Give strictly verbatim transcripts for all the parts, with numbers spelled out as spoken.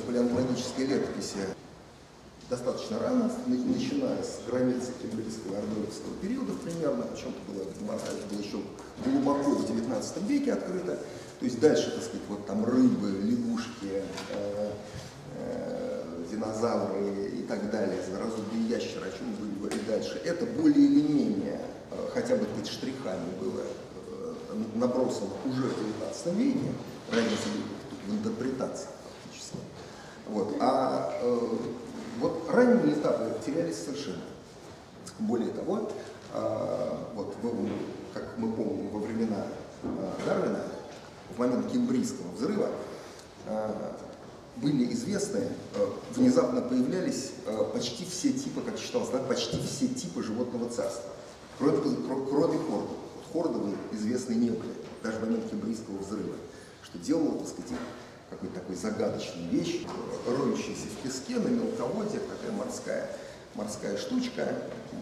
палеонтологической летописи достаточно рано, начиная с границы кембрийского и ордовикского периода примерно, причем это было, это было еще глубоко в девятнадцатом веке открыто. То есть дальше, так сказать, вот там рыбы, лягушки, э, э, динозавры и так далее, зверозубые ящеры, о чем мы будем говорить дальше, это более или менее, э, хотя бы сказать, штрихами было э, набросано уже в девятнадцатом веке, разница в интерпретации фактически. Вот. А э, вот ранние этапы терялись совершенно. Более того, э, вот, как мы помним, во времена э, Дарвина, в момент Кембрийского взрыва, э, были известны, э, внезапно появлялись э, почти все типы, как считалось, да, почти все типы животного царства, кроме, кроме хордов. Хордовые известны не были, даже в момент Кембрийского взрыва, что делало, так сказать, какой-то такой загадочной вещь, роющаяся в песке на мелководье, такая морская, морская штучка,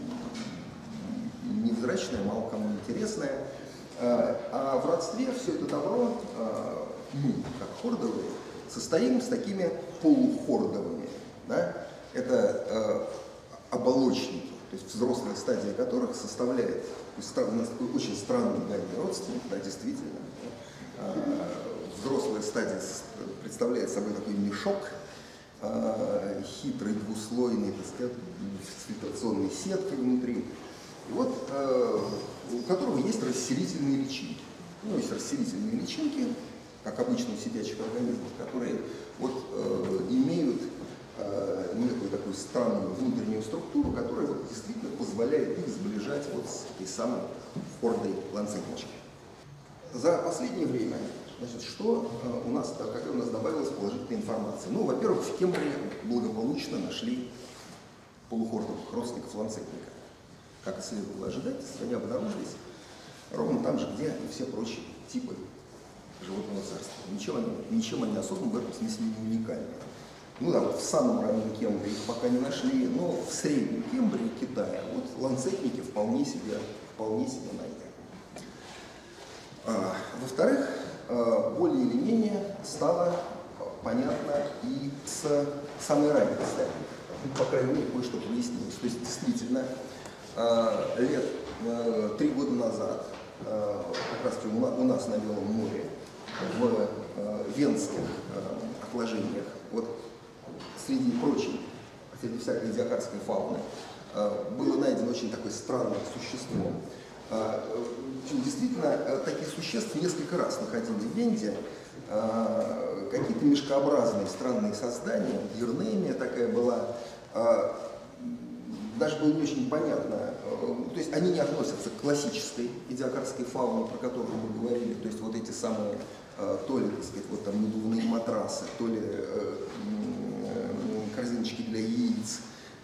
невзрачная, мало кому интересная. А в родстве все это добро, мы, как хордовые, состоим с такими полухордовыми. Да? Это оболочники, то есть взрослая стадия которых составляет, то есть у нас очень странный родственник, да, действительно. Взрослая стадия представляет собой такой мешок, э, хитрый, двуслойный, так сказать, с фильтрационной сеткой внутри, и вот, э, у которого есть расселительные личинки. Ну, есть расселительные личинки, как обычно у сидячих организмов, которые вот, э, имеют э, некую такую странную внутреннюю структуру, которая вот, действительно позволяет их сближать вот с этой самой хордой ланцетнички. За последнее время, значит, что у нас, какая у нас добавилась положительная информация? Ну, во-первых, в Кембрии благополучно нашли полухордовых родственников ланцетника. Как и следовало ожидать, они обнаружились ровно там же, где и все прочие типы животного царства. Ничем они, ничем они особым в этом смысле не уникальны. Ну да, вот в самом раннем Кембрии их пока не нашли, но в среднем Кембрии, Китая, вот ланцетники вполне себе, вполне себе найдены. А, во-вторых, более или менее стало понятно и с самой ранней стадии. Ну, по крайней мере, кое-что прояснилось. То есть, действительно, лет три года назад, как раз у нас на Белом море, в венских отложениях, вот среди прочей, среди всякой диакарской фауны, было найдено очень такое странное существо. Действительно, таких существ несколько раз находили в Венде. Какие-то мешкообразные странные создания, гернемия такая была. Даже было не очень понятно, то есть они не относятся к классической идиокарской фауне, про которую мы говорили, то есть вот эти самые, то ли, так сказать, вот там надувные матрасы, то ли корзиночки для яиц,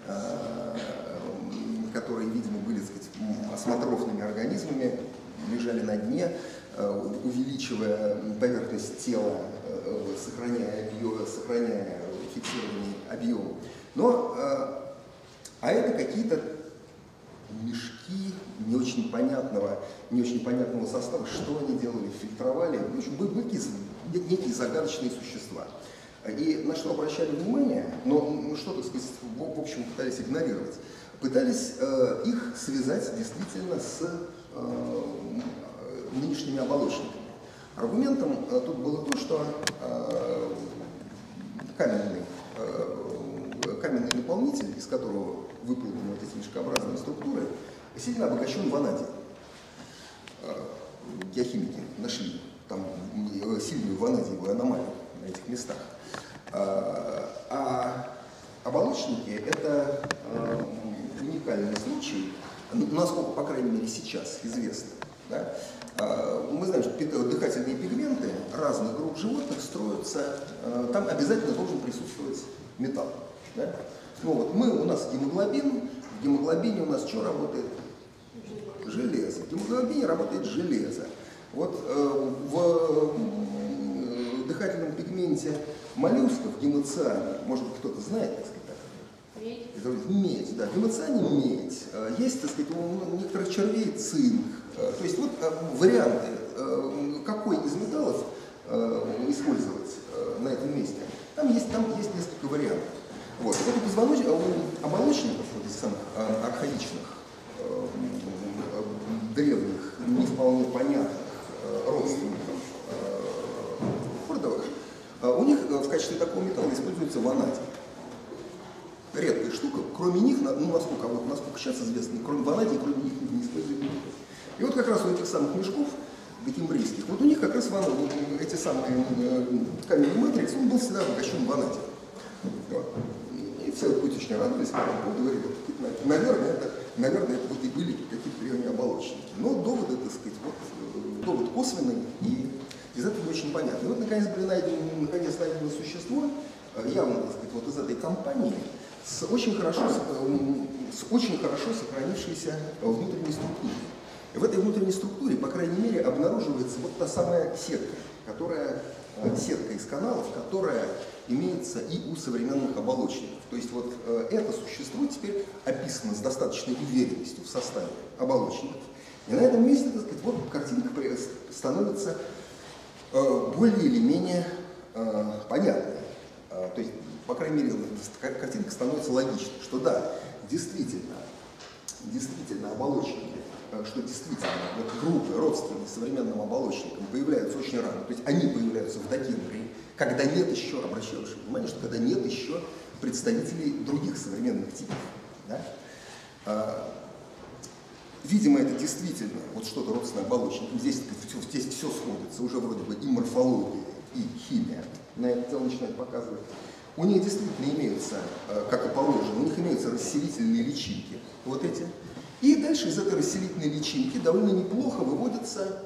которые, видимо, были, так сказать, осмотрофными организмами, лежали на дне, увеличивая поверхность тела, сохраняя объем, сохраняя фиксированный объем. Но, а это какие-то мешки не очень понятного, не очень понятного состава, что они делали, фильтровали. В общем, были некие, некие загадочные существа. И на что обращали внимание, но что, так сказать, в общем, пытались игнорировать. Пытались э, их связать действительно с э, нынешними оболочниками. Аргументом э, тут было то, что э, каменный, э, каменный наполнитель, из которого выполнены вот эти мешкообразные структуры, сильно обогащен ванадием. Э, геохимики нашли там сильную ванадиевую аномалию на этих местах. Э, а оболочники – это э, уникальный случай, насколько, по крайней мере, сейчас известно. Да? Мы знаем, что дыхательные пигменты разных групп животных строятся, там обязательно должен присутствовать металл. Да? Ну, вот мы, у нас гемоглобин, в гемоглобине у нас что работает? Железо. В гемоглобине работает железо. Вот э, в дыхательном пигменте моллюсков, гемоциане, может быть, кто-то знает, так сказать, Медь. Медь, да. В гемоциане медь. Есть, так сказать, у некоторых червей цинк. То есть вот варианты, какой из металлов использовать на этом месте. Там есть, там есть несколько вариантов. Вот. Вот у, позвоноч... у оболочников, вот этих самых архаичных, древних, не вполне понятных родственников фордовых, у них в качестве такого металла используется ванадий. Редкая штука, кроме них, ну, насколько, вот, насколько сейчас известно, кроме ванадия, кроме них не используют никто. И вот как раз у этих самых мешков, докембрийских, вот у них как раз ван... эти самые каменные матриксы, он был всегда обогащен ванадием. Вот. И все путь очень радовались, когда говорили, наверное, это, наверное, это вот и были какие-то древние оболочники. Но доводы, так сказать, вот, довод косвенный, и из этого не очень понятно. И вот, наконец, были найдены, наконец, найдено существо, явно, так сказать, вот из этой компании, с очень хорошо, с очень хорошо сохранившейся внутренней структурой. И в этой внутренней структуре, по крайней мере, обнаруживается вот та самая сетка, которая, сетка из каналов, которая имеется и у современных оболочников. То есть вот это существо теперь описано с достаточной уверенностью в составе оболочников. И на этом месте, так сказать, вот картинка становится более или менее понятной. То есть, по крайней мере, картинка становится логичной, что да, действительно, действительно оболочники, что действительно вот группы, родственные современным оболочникам, появляются очень рано. То есть они появляются в докембрии, когда нет еще, обращаю ваше внимание, что когда нет еще представителей других современных типов. Да? А, видимо, это действительно вот что-то родственное оболочникам. Здесь, здесь все сходится, уже вроде бы и морфология, и химия на это дело начинает показывать. У них действительно имеются, как и положено, у них имеются расселительные личинки, вот эти. И дальше из этой расселительной личинки довольно неплохо выводятся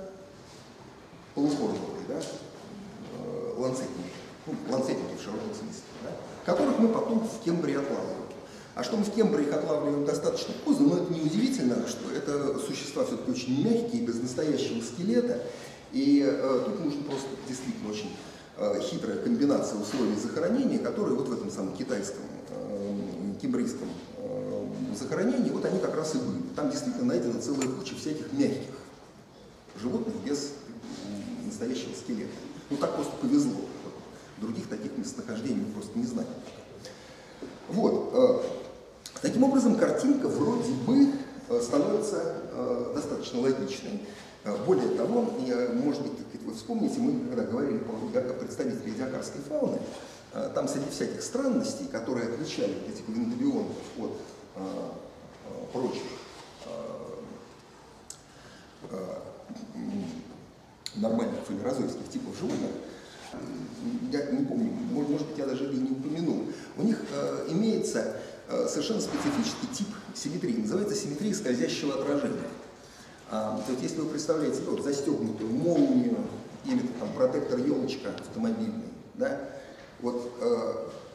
полукорновые, да, ланцетники, ну, ланцетники в широком смысле, да, которых мы потом в Кембрии отлавливаем. А что мы в Кембрии их отлавливаем достаточно поздно, но это не удивительно, что это существа все-таки очень мягкие, без настоящего скелета, и э, тут нужно просто действительно очень э, хитрая комбинация условий захоронения, которые вот в этом самом китайском, э, кембрийском э, захоронении, вот они как раз и были. Там действительно найдена целая куча всяких мягких животных без настоящего скелета. Ну так просто повезло. Других таких местонахождений мы просто не знаем. Вот. Таким образом, картинка вроде бы становится достаточно логичной. Более того, может быть, вы вспомните, мы когда говорили про представителей диакарской фауны, там среди всяких странностей, которые отличали этих гвинтовионов от прочих нормальных фалерозойских типов животных, я не помню, может, может быть, я даже и не упомянул, у них э, имеется э, совершенно специфический тип симметрии, называется симметрия скользящего отражения. А, то есть, если вы представляете вот, застегнутую молнию или там, протектор елочка автомобильный, да, вот э,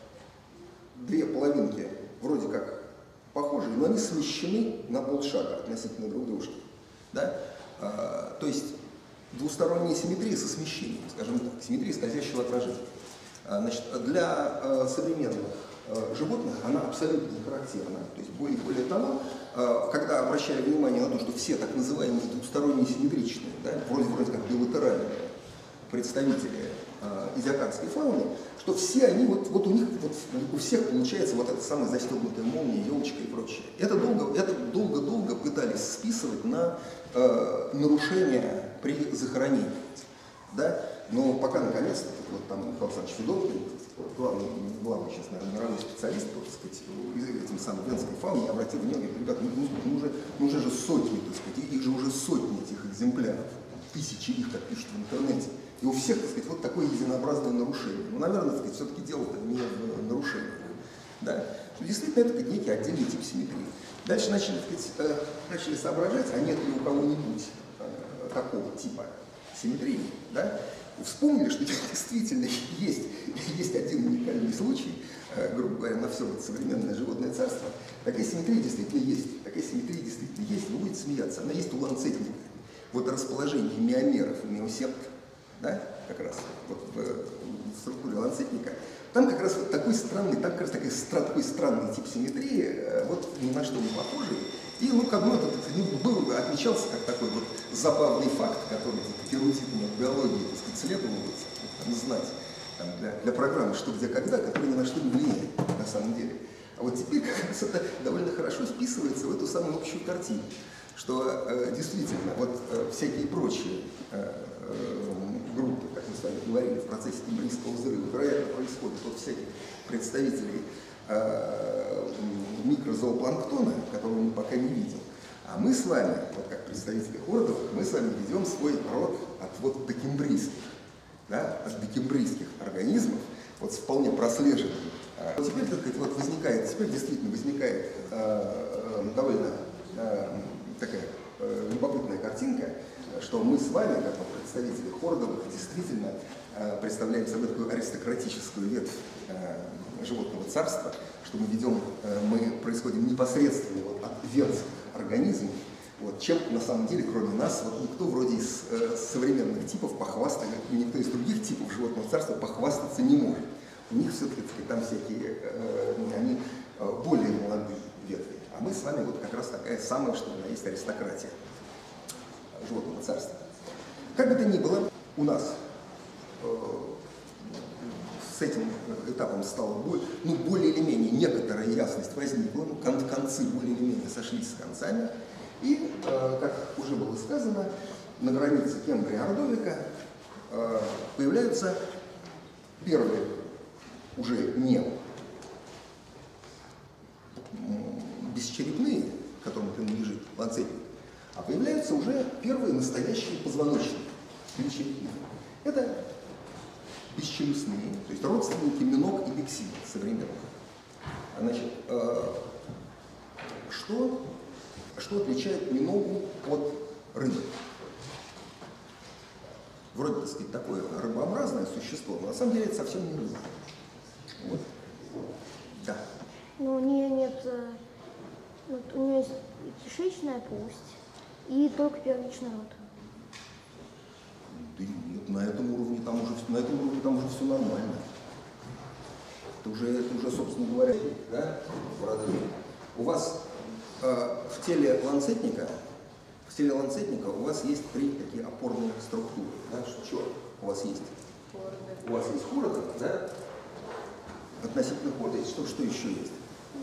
две половинки вроде как похожие, но они смещены на полшага относительно друг дружки. Да? А, то есть двусторонняя симметрия со смещением, скажем так, симметрия скользящего отражения. А, значит, для а, современных а, животных она абсолютно не характерна. То есть более, более того, а, когда обращали внимание на то, что все так называемые двусторонние симметричные, да, вроде, вроде как билатеральные представители а, изиакарской фауны, что все они, вот, вот у них, вот, у всех получается вот эта самая застегнутая молния, елочка и прочее. Это долго, это долго-долго пытались списывать на э, нарушения при захоронении. Да? Но пока наконец-то, вот там Михаил Александрович Федотов, главный, главный сейчас, наверное, мировой специалист, так сказать, этим самым венской фауне, обратил внимание, говорит, ребята, ну, ну, уже, ну уже же сотни, так сказать, их же уже сотни этих экземпляров, тысячи их, как пишут в интернете. И у всех, так сказать, вот такое единообразное нарушение. Ну, наверное, так сказать, все-таки дело-то не в нарушении. Да? Действительно, это некий отдельный тип симметрии. Дальше начали, так сказать, начали соображать, а нет ли у кого-нибудь такого типа симметрии. Да? И вспомнили, что действительно есть, есть один уникальный случай, грубо говоря, на все вот современное животное царство. Такая симметрия действительно есть. Такая симметрия действительно есть. Вы будете смеяться. Она есть у ланцетника. Вот расположение миомеров и миосепт, да, как раз вот в, в структуре ланцетника, там как раз вот такой странный, там как раз такой, такой странный тип симметрии, вот ни на что не похожий. И ну, как бы этот был, отмечался как такой вот забавный факт, который эрудитами в биологии, так сказать, следовало знать. там, для, для программы «Что, где, когда», которая ни на что не влияет на самом деле. А вот теперь как раз это довольно хорошо вписывается в эту самую общую картину, что э, действительно вот э, всякие прочие э, э, группы, как мы с вами говорили, в процессе Тембрийского взрыва, вероятно, происходят от всяких представителей э, микрозоопланктона, которого мы пока не видим. А мы с вами, вот как представители хордовых, мы с вами ведем свой род от вот докембрийских, да, от докембрийских организмов, вот с вполне прослеженным. Вот теперь, так сказать, вот возникает, теперь действительно возникает э, э, довольно э, такая э, любопытная картинка, что мы с вами, как представители хордовых, действительно э, представляем собой такую аристократическую ветвь э, животного царства, что мы ведем, э, мы происходим непосредственно вот от венских организмов, вот, чем на самом деле, кроме нас, вот никто вроде из э, современных типов похвастаться, никто из других типов животного царства похвастаться не может. У них все-таки там всякие, э, они э, более молодые ветви. А мы с вами вот как раз такая самая, что у нас есть аристократия животного царства. Как бы то ни было, у нас э, с этим этапом стало более, ну, более или менее некоторая ясность возникла, ну, кон концы более или менее сошлись с концами. И, э, как уже было сказано, на границе Кембрия и Ордовика э, появляются первые уже не бесчерепные, которым принадлежит ланцетник, а появляются уже первые настоящие позвоночники, бесчерепные. Это бесчелюстные, то есть родственники миног и биксид современных. Значит, э, что, что отличает миногу от рыбы? Вроде, так сказать, такое рыбообразное существо, но на самом деле это совсем не рыба. Вот. Да. Ну, у нее нет, вот у нее есть кишечная полость и только первичный рот. Да нет, на этом уровне там уже, на этом уровне там уже все нормально. Это уже, это уже, собственно говоря, да? У вас э, в теле ланцетника, в теле ланцетника у вас есть три такие опорные структуры. Да? Что у вас есть? У вас есть хорда, да? Относительно хорда есть. Что, что еще есть?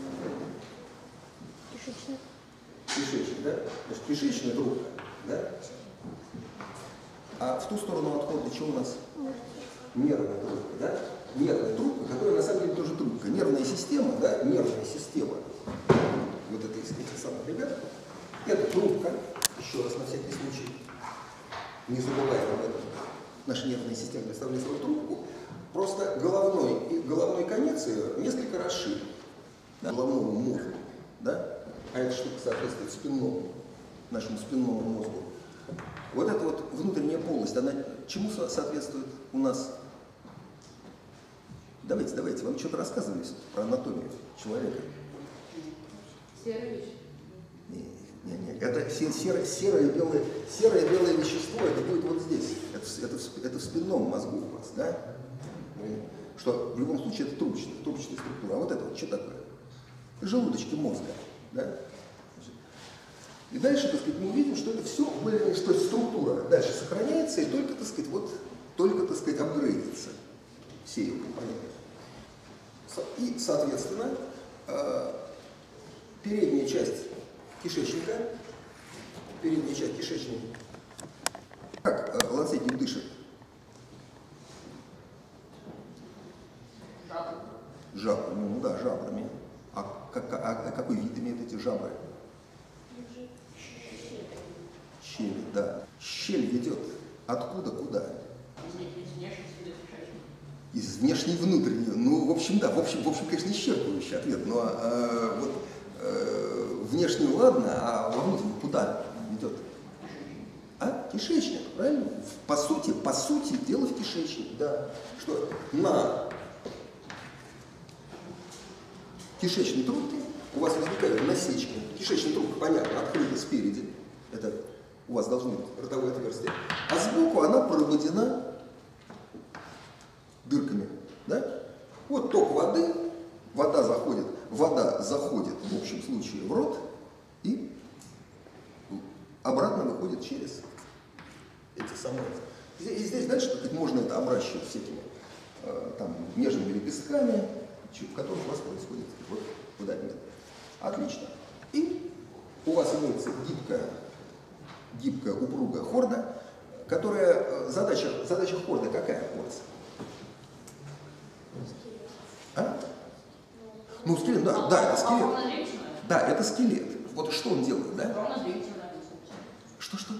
Кишечная. Кишечная, да? Значит, кишечная трубка, да? А в ту сторону от хорда что у нас? Нервная трубка, да? Нервная трубка, которая на самом деле тоже трубка. Нервная система, да? Нервная система. Вот это из этих самых ребят. Это трубка. Еще раз на всякий случай. Не забываем об этом. Наша нервная система представляет свою трубку. Просто головной, головной конец ее несколько расширен. Да? Головному мозгу. Да? А эта штука соответствует спинному, нашему спинному мозгу. Вот эта вот внутренняя полость, она чему соответствует у нас? Давайте, давайте, вам что-то рассказывали про анатомию человека. Серая вещь. Не, не, не. Это серое, серое, белое, серое белое вещество, это будет вот здесь. Это, это, это в спинном мозгу у вас, да? Что в любом случае это трубочная, трубочная структура. А вот это вот что такое? Желудочки мозга, да? И дальше, так сказать, мы увидим, что это все, что структура дальше сохраняется и только, так сказать, вот, только, так сказать, апгрейдится все ее компоненты. И, соответственно, передняя часть кишечника, передняя часть кишечника, как ланцетник дышит? Жабры, ну да, жабрами. А, как, а, а какой вид имеют эти жабры? Щель, да. Щель ведет откуда куда? Из внешней в внутреннюю. Ну, в общем, да, в общем, в общем, конечно, исчерпывающий ответ. Но э, вот э, внешнюю ладно, а во внутреннюю куда ведет? А? Кишечник, правильно? По сути, по сути, дело в кишечнике, да. Что на кишечной трубке у вас возникают насечки. Кишечная трубка, понятно, открыта спереди. Это у вас должно быть ротовое отверстие. А сбоку она проводена дырками. Да? Вот ток воды, вода заходит, вода заходит в общем случае в рот и обратно выходит через эти самые. И здесь дальше, так сказать, можно это обращивать всякими э, там, нежными лепестками, в которых у вас происходит вот выдавливание. Отлично. И у вас имеется гибкая, гибкая упругая хорда, которая, задача, задача хорды какая порция? А? Ну, скелет, да, да, это скелет. Да, это скелет. Вот что он делает, да? Что-что?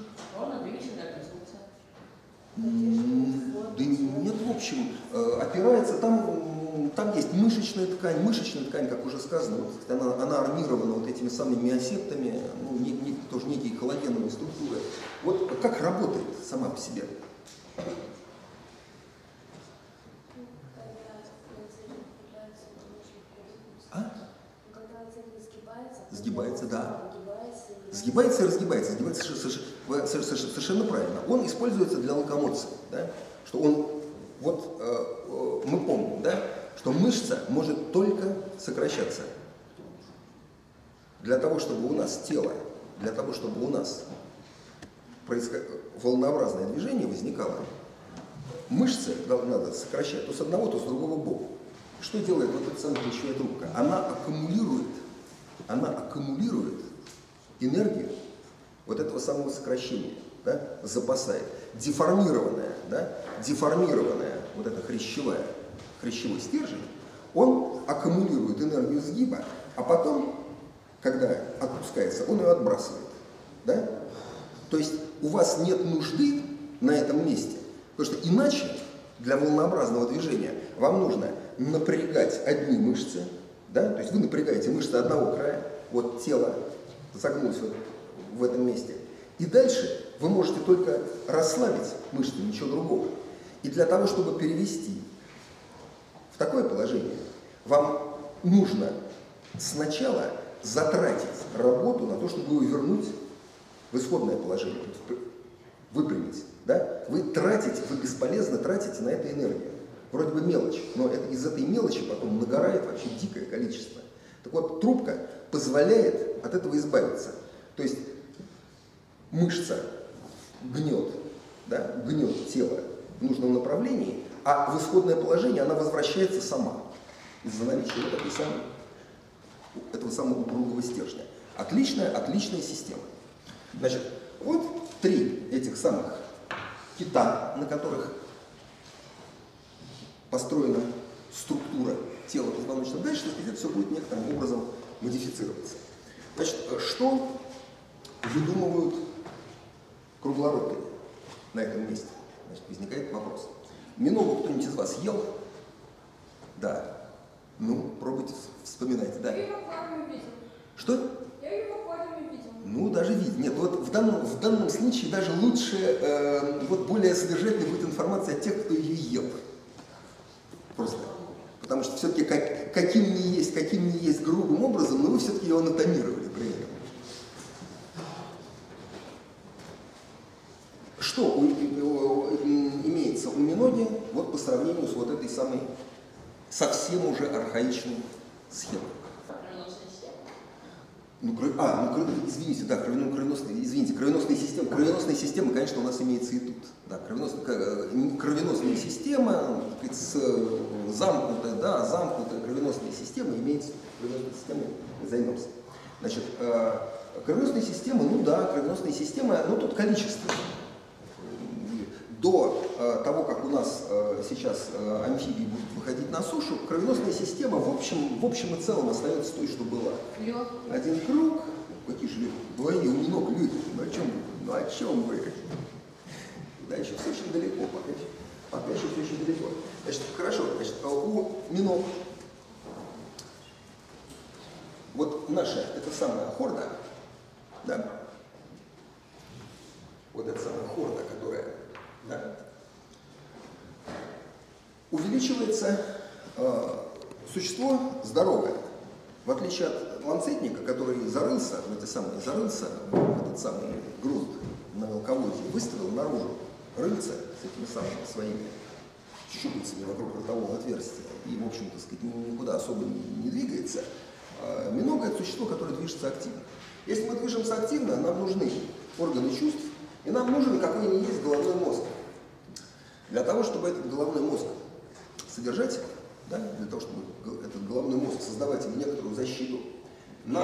Да нет, в общем, опирается, там, там есть мышечная ткань, мышечная ткань, как уже сказано, вот, она, она армирована вот этими самыми миосептами, ну, не, не, тоже некие коллагеновые структуры. Вот как работает сама по себе? А? Сгибается, да. Сгибается и разгибается, сгибается совершенно правильно. Он используется для локомоции, да? Что он, вот э, мы помним, да, что мышца может только сокращаться. Для того, чтобы у нас тело, для того, чтобы у нас происход... волнообразное движение возникало, мышцы надо сокращать то с одного, то с другого бока. Что делает вот эта самая плечевая трубка? Она аккумулирует, она аккумулирует энергию вот этого самого сокращения, да, запасает. Деформированная, да, деформированная вот эта хрящевая, хрящевой стержень, он аккумулирует энергию сгиба, а потом, когда отпускается, он ее отбрасывает. Да? То есть у вас нет нужды на этом месте, потому что иначе для волнообразного движения вам нужно напрягать одни мышцы, да? То есть вы напрягаете мышцы одного края, вот тело загнулось вот в этом месте, и дальше вы можете только расслабить мышцы, ничего другого. И для того, чтобы перевести в такое положение, вам нужно сначала затратить работу на то, чтобы его вернуть в исходное положение, выпрямить. Да? Вы тратите, вы бесполезно тратите на это энергию. Вроде бы мелочь, но это, из этой мелочи потом нагорает вообще дикое количество. Так вот, трубка позволяет от этого избавиться. То есть мышца гнет, да, гнет тело в нужном направлении, а в исходное положение она возвращается сама из-за наличия вот этой самой, этого самого упругого стержня. Отличная, отличная система. Значит, вот три этих самых кита, на которых построена структура тела позвоночного. Дальше, так сказать, это все будет некоторым образом модифицироваться. Значит, что выдумывают круглоротые на этом месте? Значит, возникает вопрос. Миногу кто-нибудь из вас ел? Да. Ну, пробуйте, вспоминайте, да? Я ее в аквариуме видел. Что? Я ее в аквариуме видел. Ну, даже видеть. Нет, вот в данном, в данном случае даже лучше, э, вот более содержательной будет информация от тех, кто ее ел. Просто. Потому что все-таки как, каким ни есть, каким ни есть грубым образом, но вы все-таки его анатомировали при этом. Что у, у, имеется у миноги вот по сравнению с вот этой самой совсем уже архаичной схемой? Ну, а, ну, извините, да, кровяно, кровеносные, извините, кровеносные системы, кровеносная система, конечно, у нас имеется и тут. Да, кровеносная, кровеносная система, так сказать, замкнутая, да, замкнутая кровеносная система имеется, кровеносной системой мы займемся. Значит, кровеносная система, ну да, кровеносная система, ну тут количество. До э, того, как у нас э, сейчас э, амфибии будут выходить на сушу, кровеносная система в общем, в общем и целом остается той, что была. Лёг. Один круг, какие же легкие, двое, у миног легкие, ну о чем, ну о чем вы? Да, еще все очень далеко, пока, пока еще все очень далеко. Значит, хорошо, значит, у миног, вот наша, это самая хорда, да, вот эта самая хорда, которая, да, увеличивается э, существо здоровое, в отличие от ланцетника, который зарылся в эти самые, зарылся в этот самый грунт на мелководье, выставил наружу рыльца с этими самыми своими щупальцами вокруг ротового отверстия и, в общем-то, сказать, никуда особо не, не двигается. Э, минога – это существо, которое движется активно. Если мы движемся активно, нам нужны органы чувств, и нам нужен какой ни есть головной мозг. Для того, чтобы этот головной мозг содержать, да, для того, чтобы этот головной мозг создавать ему некоторую защиту, на,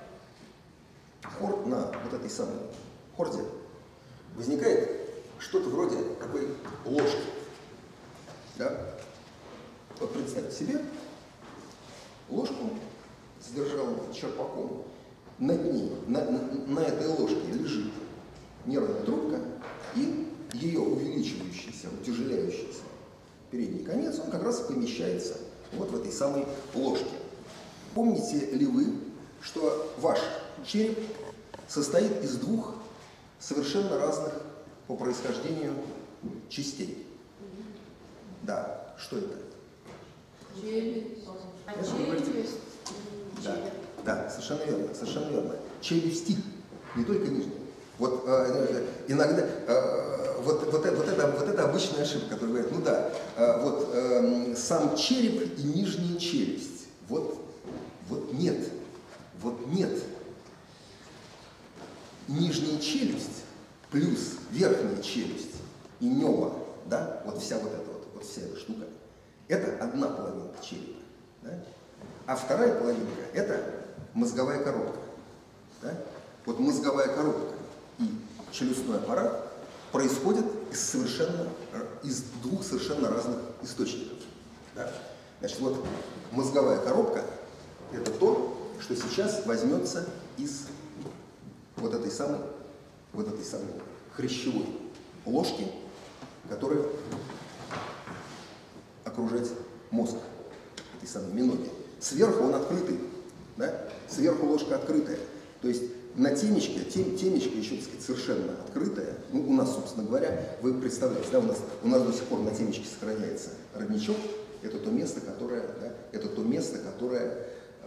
хор, на вот этой самой хорде возникает что-то вроде такой ложки. Да? Вот представьте себе ложку с держалым черпаком. Над ней, на, на, на этой ложке лежит нервная трубка, и ее увеличивающийся, утяжеляющийся передний конец, он как раз помещается вот в этой самой ложке. Помните ли вы, что ваш череп состоит из двух совершенно разных по происхождению частей? Да, что это? Челюсть. А челюсть? Да, да, совершенно верно, совершенно верно. Челюсти, не только нижняя. Вот э, иногда э, вот, вот, это, вот, это, вот это обычная ошибка, которая говорит, ну да, э, вот э, сам череп и нижняя челюсть. Вот, вот нет, вот нет. Нижняя челюсть плюс верхняя челюсть и небо, да, вот вся вот эта вот, вот вся эта штука, это одна половинка черепа. Да? А вторая половинка – это мозговая коробка. Да? Вот мозговая коробка и челюстной аппарат происходят из, совершенно, из двух совершенно разных источников. Да? Значит, вот мозговая коробка – это то, что сейчас возьмется из вот этой самой, вот этой самой хрящевой ложки, которая окружает мозг, этой самой миноги. Сверху он открытый, да? Сверху ложка открытая. То есть на темечке, тем, темечко еще, так сказать, совершенно открытая. Ну, у нас, собственно говоря, вы представляете, да, у нас, у нас до сих пор на темечке сохраняется родничок. Это то место, которое, да, это то место, которое,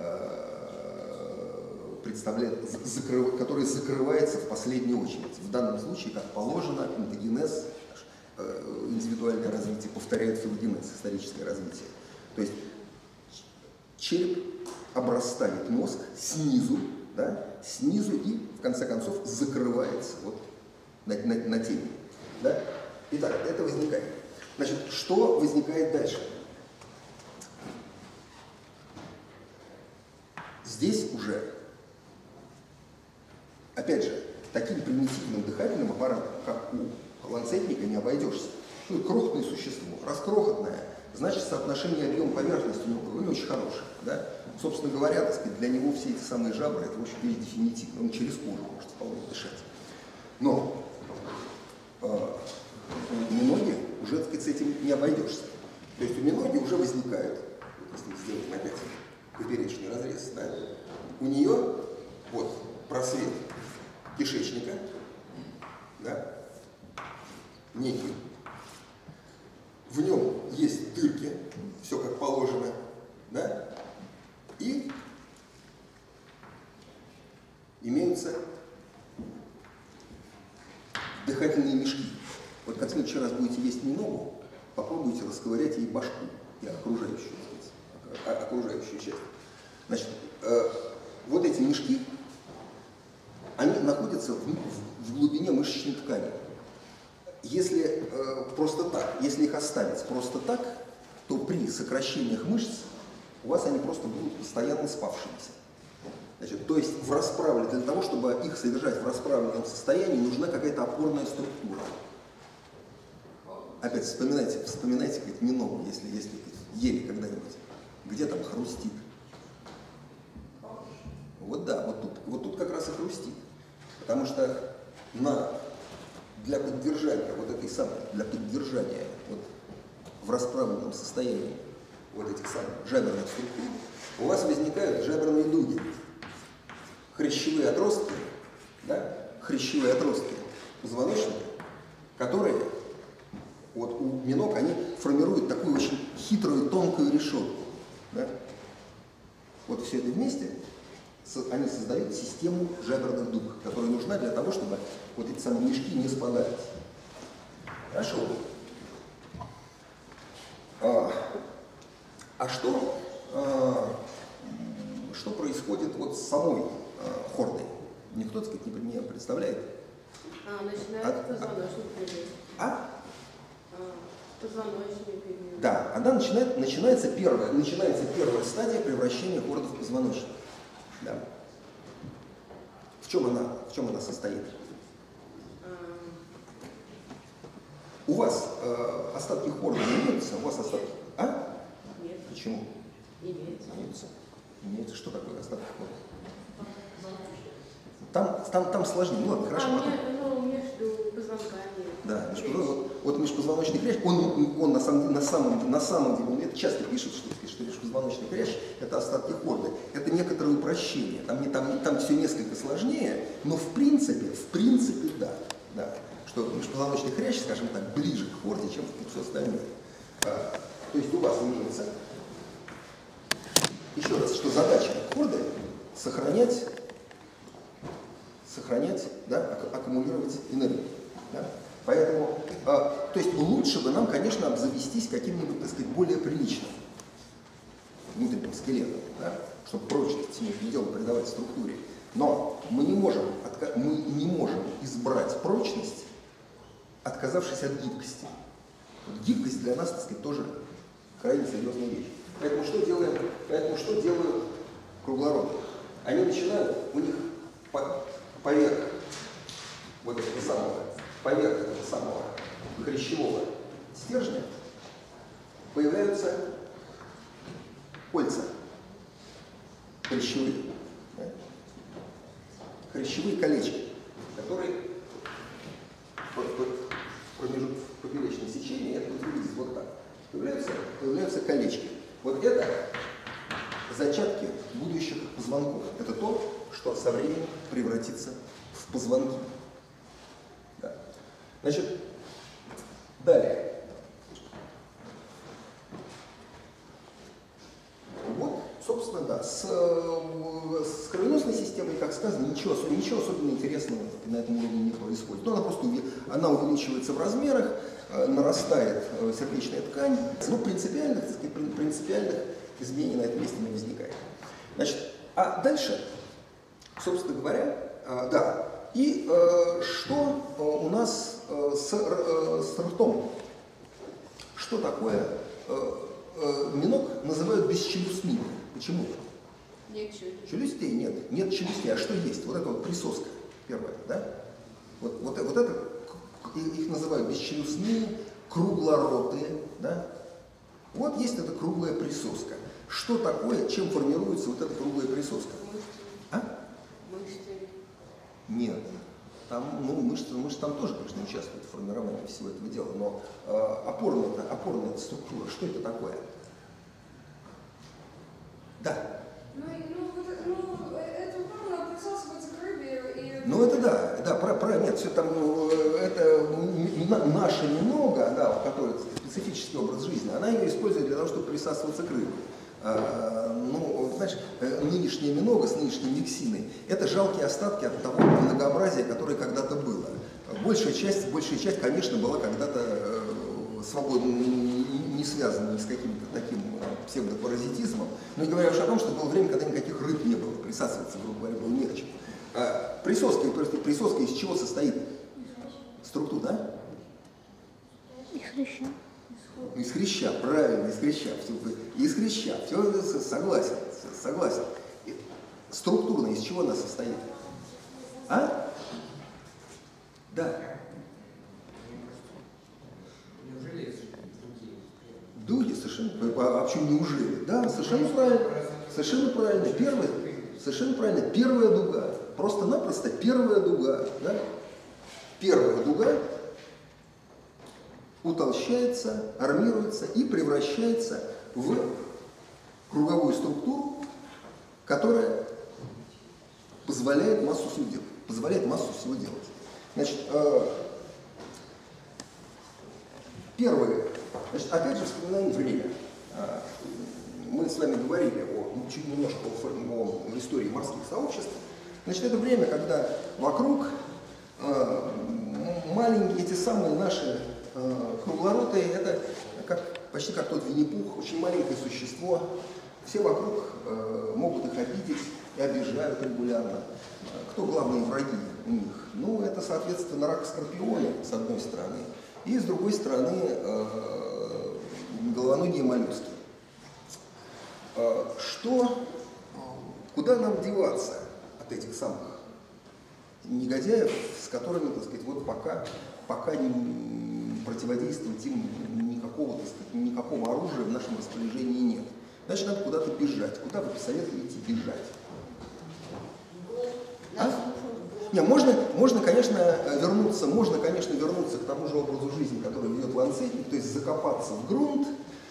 э, представляет, закрыв, которое закрывается в последнюю очередь. В данном случае, как положено, энтогенез, э, индивидуальное развитие повторяет филогенез, историческое развитие. То есть череп обрастает мозг снизу, да, снизу и, в конце концов, закрывается вот на, на, на теме. Да? Итак, это возникает. Значит, что возникает дальше? Здесь уже, опять же, таким примитивным дыхательным аппаратом, как у ланцетника, не обойдешься. Ну, крохотное существо, раскрохотное, значит, соотношение объема поверхности у него не очень хорошее. Да? Собственно говоря, так сказать, для него все эти самые жабры, это, в общем, вещь дефинитивная. Он через кожу может вполне дышать. Но э, у миноги уже, так сказать, с этим не обойдешься. То есть у миноги уже возникают, если сделать опять поперечный разрез, да, у нее вот просвет кишечника, да, некий. В нем есть дырки, все как положено, да, и имеются дыхательные мешки. Вот как в следующий раз будете есть миногу, попробуйте расковырять ей башку и окружающую, окружающую часть. Значит, э, вот эти мешки, они находятся в, в глубине мышечной ткани. Если э, просто так, если их оставить просто так, то при сокращениях мышц у вас они просто будут постоянно спавшимися. Значит, то есть в расправе, для того, чтобы их содержать в расправленном состоянии, нужна какая-то опорная структура. Опять вспоминайте, вспоминайте как миногу, если, если ели когда-нибудь. Где там хрустит? Вот да, вот тут, вот тут как раз и хрустит. Потому что на, для поддержания вот этой самой, для поддержания вот в расправленном состоянии вот этих самых жаберных структур, у вас возникают жаберные дуги. Хрящевые отростки, да, хрящевые отростки позвоночника, которые вот у миног, они формируют такую очень хитрую, тонкую решетку. Да? Вот все это вместе, они создают систему жаберных дуг, которая нужна для того, чтобы вот эти самые мешки не спадали. Хорошо. А, а что, а, что происходит вот с самой а, хордой? Никто, так сказать, не, не представляет. А, начинает а, позвоночник. А? Позвоночный период. Да, она начинает, начинается, первая, начинается первая стадия превращения хорда в позвоночник. Да. В чем она, в чем она состоит? У вас э, остатки хорда имеются? У вас остатки? А? Нет. Почему? Имеется. Имеются. Имеются. Что такое остатки хорда? Там, там, там сложнее. Ну ладно, хорошо. А, потом. мне, ну, между позвонками. Да, между, вот, вот межпозвоночный хрящ, он, он на, самом, на, самом, на самом деле, он это часто пишет, что, что межпозвоночный хрящ – это остатки хорда. Это некоторое упрощение. Там, там, там все несколько сложнее, но в принципе, в принципе, да. да. Что межпозвоночный хрящ, скажем так, ближе к хорде, чем все остальное. А, то есть у вас имеется, еще раз, что задача хорда – сохранять, сохранять, да, аккумулировать энергию. Да? Поэтому, э, то есть лучше бы нам, конечно, обзавестись каким-нибудь, так сказать, более приличным внутренним скелетом, да? Чтобы прочность всему этому делу придавать структуре. Но мы не можем, отка- мы не можем избрать прочность, отказавшись от гибкости. Вот гибкость для нас, так сказать, тоже крайне серьезная вещь. Поэтому что делаем? Поэтому что делают круглороды? Они начинают, у них по- поверх вот этого самого, поверх этого самого хрящевого стержня появляются кольца хрящевые, да? Хрящевые колечки, которые промежуток поперечного сечения, это выглядит вот так. Появляются, появляются колечки. Вот это зачатки будущих позвонков. Это то, что со временем превратится в позвонки. Да. Значит, далее. Вот, собственно, да, с, с кровеносной системой, как сказано, ничего, ничего особенно интересного на этом уровне не происходит. Но она просто она увеличивается в размерах, нарастает сердечная ткань, но принципиальных, так сказать, принципиальных изменений на этом месте не возникает. Значит, а дальше, собственно говоря, да, и э, что э, у нас э, с, э, с ртом? Что такое? Э, э, миног называют бесчелюстным. Почему? Нет челюстей. Челюстей нет. Нет челюстей. А что есть? Вот это вот присоска первая, да? Вот, вот, вот это, их называют бесчелюстные, круглоротые, да? Вот есть эта круглая присоска. Что такое, чем формируется вот эта круглая присоска? Мышцы. А? Мышцы. Нет. Там, ну, мышцы, мышцы там тоже, конечно, участвуют в формировании всего этого дела, но э, опорная, опорная структура, что это такое? Да. Ну, ну, вот, ну это формула присасывается к рыбе и... Ну это да, да, про, про нет, все там, это на, наша немного, да, у которой специфический образ жизни, она ее использует для того, чтобы присасываться к рыбе. А, ну, знаешь, нынешняя минога с нынешней миксиной – это жалкие остатки от того многообразия, которое когда-то было. Большая часть, большая часть, конечно, была когда-то э, свободно, не связана ни с каким-то таким псевдопаразитизмом, но не говоря уж о том, что было время, когда никаких рыб не было, присасываться, грубо говоря, было не к чему. А, присоска, присоска из чего состоит? Структура, да? Из хряща. Из хряща, правильно, из хряща. Все, из хряща, все согласен, согласен. Структурно из чего она состоит? А? Да. Дуги, совершенно, а почему неужели? Да, совершенно правильно, совершенно правильно. Первая, совершенно правильно, первая дуга, просто-напросто первая дуга, да? Первая дуга утолщается, армируется и превращается в круговую структуру, которая позволяет массу всего делать. Позволяет массу всего делать. Значит, э, первое, значит, опять же вспоминаем время. Мы с вами говорили о, ну, чуть немножко о, о истории морских сообществ. Значит, это время, когда вокруг э, маленькие эти самые наши круглоротые, это как, почти как тот Винни-Пух, очень маленькое существо. Все вокруг э, могут их обидеть и обижают регулярно. Кто главные враги у них? Ну, это, соответственно, рак-скорпионы, с одной стороны, и с другой стороны головоногие моллюски. Что, куда нам деваться от этих самых негодяев, с которыми, так сказать, вот пока, пока не противодействовать им никакого, так сказать, никакого оружия в нашем распоряжении нет. Значит, надо куда-то бежать. Куда вы посоветуете бежать? А? Не, можно, можно, конечно, вернуться, можно, конечно, вернуться к тому же образу жизни, который ведет ланцетник, то есть закопаться в грунт.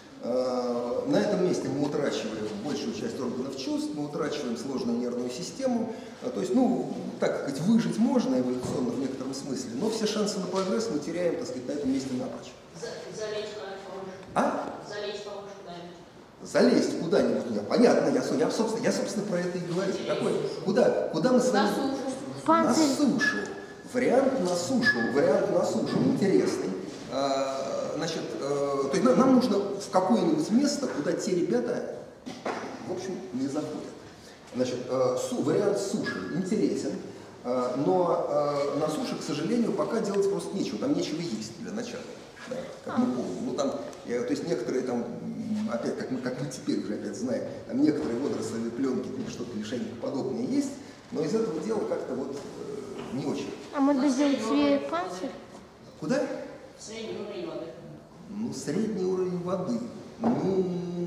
На этом месте мы утрачиваем большую часть органов чувств, мы утрачиваем сложную нервную систему. То есть, ну, так сказать, выжить можно эволюционно в некотором смысле, но все шансы на прогресс мы теряем, так сказать, на этом месте напрочь. Залечь куда-нибудь. А? Залечь помочь куда-нибудь. Залезть куда-нибудь. Нет, понятно, я, я, собственно, я, собственно, про это и говорю. Какой, куда, куда мы с вами... На сушу. На сушу. Вариант на сушу. Вариант на сушу интересный. Значит, э, то есть нам, нам нужно в какое-нибудь место, куда те ребята, в общем, не заходят. Значит, э, су, вариант суши интересен, э, но э, на суше, к сожалению, пока делать просто нечего, там нечего есть для начала, да, как мы помним. Ну, там, я, то есть некоторые там, опять, как мы, как мы теперь уже опять знаем, там некоторые водорослевые пленки или что-то лишайника подобное есть, но из этого дела как-то вот э, не очень. А может быть сделать себе панцирь? Куда? Средний уровень воды. Ну, средний уровень воды. Ну,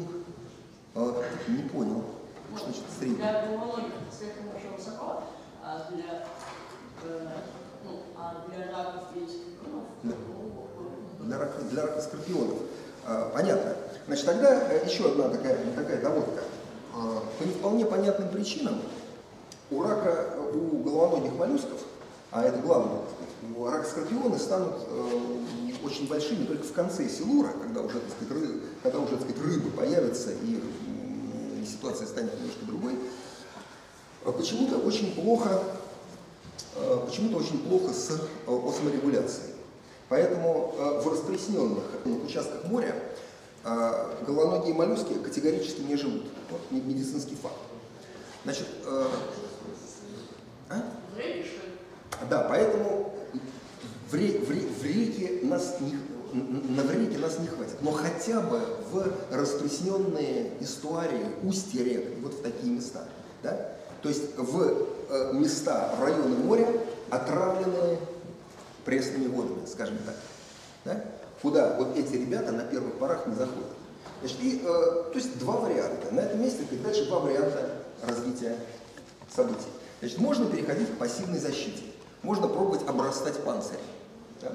э, не понял. Что значит средний? Для головоломки слишком очень высоко, а для, э, ну, а для раков и скорпионов? Для, для, рака, для рака скорпионов. А, понятно. Значит, тогда еще одна такая, такая доводка. А, по не вполне понятным причинам у рака, у головоногих моллюсков, а это главное, рак скорпионы станут э, очень большими только в конце силура, когда уже, так сказать, рыбы, когда уже, так сказать, рыбы появятся и, и ситуация станет немножко другой. Почему-то очень плохо, э, почему-то очень плохо с э, осморегуляцией. Поэтому э, в распресненных участках моря э, головоногие моллюски категорически не живут. Вот медицинский факт. Значит, э, а? Да, поэтому в, ре, в, ре, в реке нас не, на в реке нас не хватит, но хотя бы в распресненные эстуарии, устья рек, вот в такие места. Да? То есть в э, места, в районы моря, отравленные пресными водами, скажем так. Да? Куда вот эти ребята на первых порах не заходят. Значит, и, э, то есть два варианта. На этом месте дальше два варианта развития событий. Значит, можно переходить к пассивной защите. Можно пробовать обрастать панцирем. Да?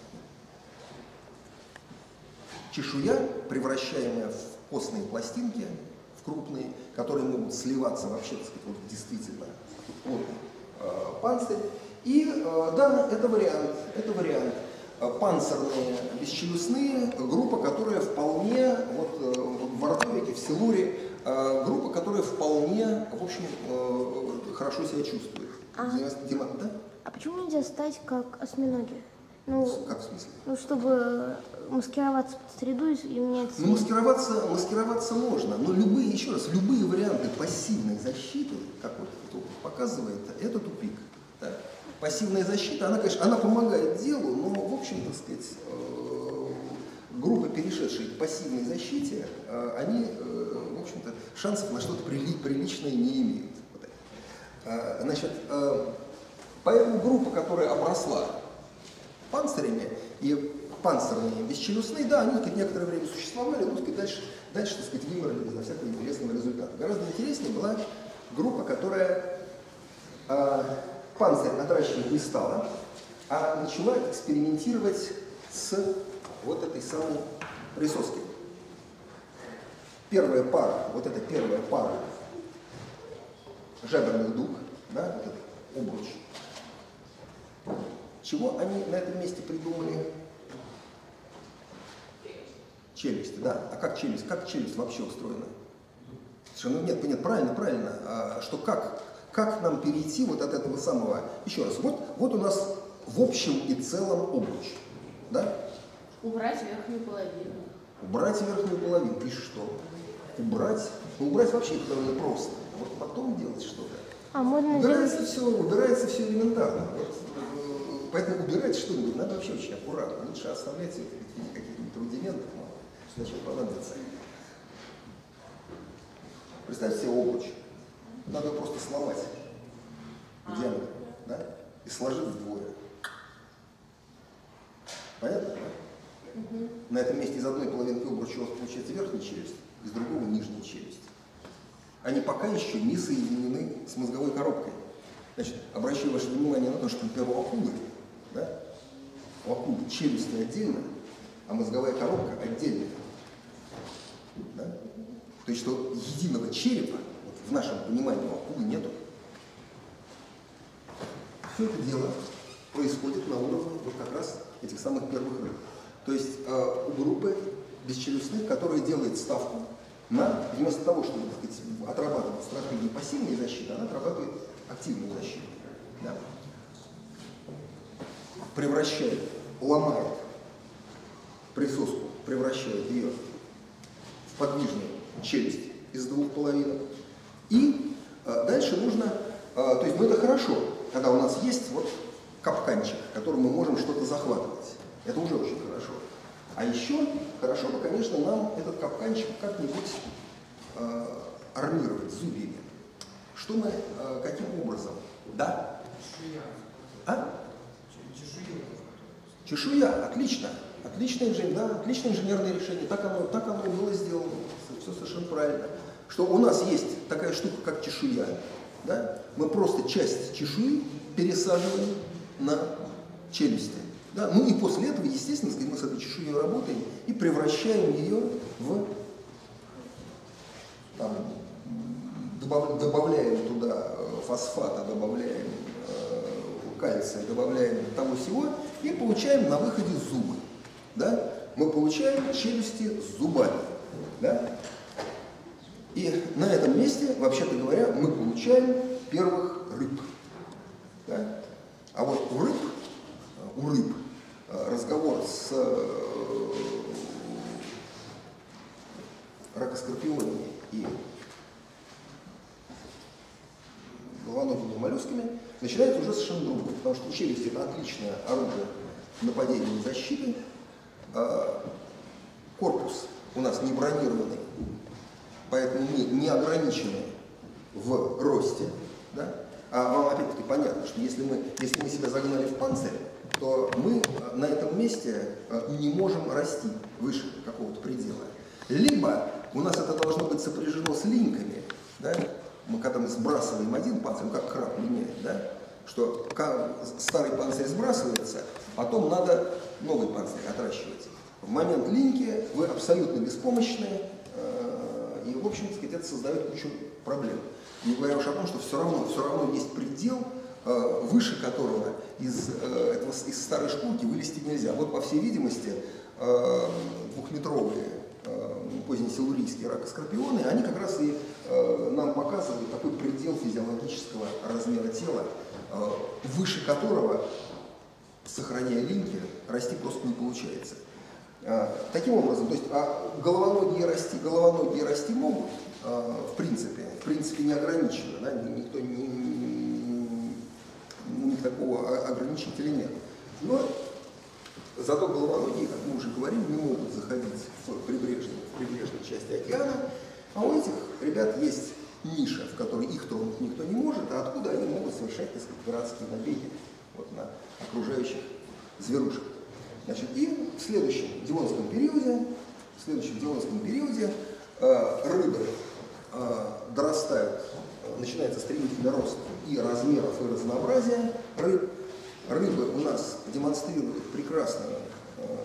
Чешуя, превращаемая в костные пластинки, в крупные, которые могут сливаться вообще, так сказать, вот действительно плотный э, панцирь. И э, да, это вариант, это вариант. Панцирные бесчелюстные, группа, которая вполне, вот э, в Артовике, в Силуре, э, группа, которая вполне, в общем, э, хорошо себя чувствует. А, Дима, да? А почему нельзя стать как осьминоги? Ну, как в смысле? Ну, чтобы маскироваться под среду и менять цвет. Ну, маскироваться, маскироваться можно, но любые, еще раз, любые варианты пассивной защиты, как вот это показывает, это тупик. Да? Пассивная защита, она, конечно, она помогает делу, но, в общем, так сказать, э, группы, перешедшие к пассивной защите, э, они, э, в общем-то, шансов на что-то прили, приличное не имеют. Вот э, значит, э, поэтому группа, которая обросла панцирями, и панцирные бесчелюстные, да, они, так сказать, некоторое время существовали, но, так сказать, дальше, дальше, так сказать, вымерли безо всякого интересного результата. Гораздо интереснее была группа, которая э, панцирь отращивать не стала, а начала экспериментировать с вот этой самой присоской. Первая пара, вот эта первая пара жаберных дуг, да, вот этот обруч. Чего они на этом месте придумали? Челюсти, да. А как челюсть? Как челюсть вообще устроена? Ну, нет, нет, правильно, правильно. А, что как, как нам перейти вот от этого самого... Еще раз, вот, вот у нас в общем и целом обруч. Да? Убрать верхнюю половину. Убрать верхнюю половину. И что? Убрать? Ну, убрать вообще это довольно просто. Вот потом делать что-то. А можно убирается сделать... все, убирается все элементарно. Вот, поэтому убирать что-нибудь надо вообще очень аккуратно. Лучше оставлять это в виде каких-нибудь рудиментов, но зачем понадобится. Представьте себе обруч. Надо его просто сломать в диаметре, да? И сложить вдвое. Понятно, да? Угу. На этом месте из одной половинки обруча у вас получается верхняя челюсть, из другого нижняя челюсть. Они пока еще не соединены с мозговой коробкой. Значит, обращаю ваше внимание на то, что, например, у акулы, да, у акулы челюсти отдельно, а мозговая коробка отдельно. Да? То есть, что единого черепа, вот, в нашем понимании, у акулы нету. Все это дело происходит на уровне вот как раз этих самых первых рыб. То есть э, у группы бесчелюстных, которая делает ставку на, вместо того, чтобы, так сказать, отрабатывать стратегию пассивной защиты, она отрабатывает активную защиту. Да. Превращает, ломает присоску, превращает ее в подвижную челюсть из двух половинок. И э, дальше нужно, э, то есть ну, это хорошо, когда у нас есть вот капканчик, которым мы можем что-то захватывать. Это уже очень хорошо. А еще хорошо бы, конечно, нам этот капканчик как-нибудь э, армировать зубьями. Что мы, э, каким образом? Да? Чешуя. А? Чешуя. Чешуя, отлично. Отличное, да, отличное инженерное решение. Так оно, так оно и было сделано. Все совершенно правильно. Что у нас есть такая штука, как чешуя. Да? Мы просто часть чешуи пересаживаем на челюсти. Да? Ну и после этого, естественно, мы с этой чешуей работаем и превращаем ее в, там, добав, добавляем туда фосфата, добавляем э, кальция, добавляем того всего и получаем на выходе зубы. Да? Мы получаем челюсти с зубами. Да? И на этом месте, вообще-то говоря, мы получаем первых рыб. Да? А вот у рыб, у рыб разговор с ракоскорпионами и головоногими моллюсками начинается уже совершенно другое, потому что челюсть – это отличное орудие нападения и защиты. Корпус у нас не бронированный, поэтому мы не ограничены в росте. Да? А вам опять-таки понятно, что если мы, если мы себя загнали в панцирь, то мы на этом месте не можем расти выше какого-то предела. Либо у нас это должно быть сопряжено с линками. Да? Мы когда мы сбрасываем один панцирь, ну как краб меняет, да? Что старый панцирь сбрасывается, потом надо новый панцирь отращивать. В момент линьки вы абсолютно беспомощны, и, в общем, сказать, это создает кучу проблем. Не говоря уж о том, что все равно, все равно есть предел, выше которого из, этого, из старой шкурки вылезти нельзя. Вот, по всей видимости, двухметровые позднесилурийские ракоскорпионы, они как раз и нам показывают такой предел физиологического размера тела, выше которого, сохраняя линьки, расти просто не получается. Таким образом, то есть а головоногие расти, головоногие расти могут, в принципе, в принципе не ограничено, да, никто не, у них такого ограничителя нет. Но зато головоногие, как мы уже говорили, не могут заходить в прибрежную, в прибрежную часть океана, а у этих ребят есть ниша, в которой их тронуть никто не может, а откуда они могут совершать, так сказать, пиратские набеги вот, на окружающих зверушек. Значит, и в следующем девонском периоде, в следующем девонском периоде э, рыбы э, дорастают, э, начинается стремительный рост и размеров, и разнообразия рыб. Рыбы у нас демонстрируют прекрасную э,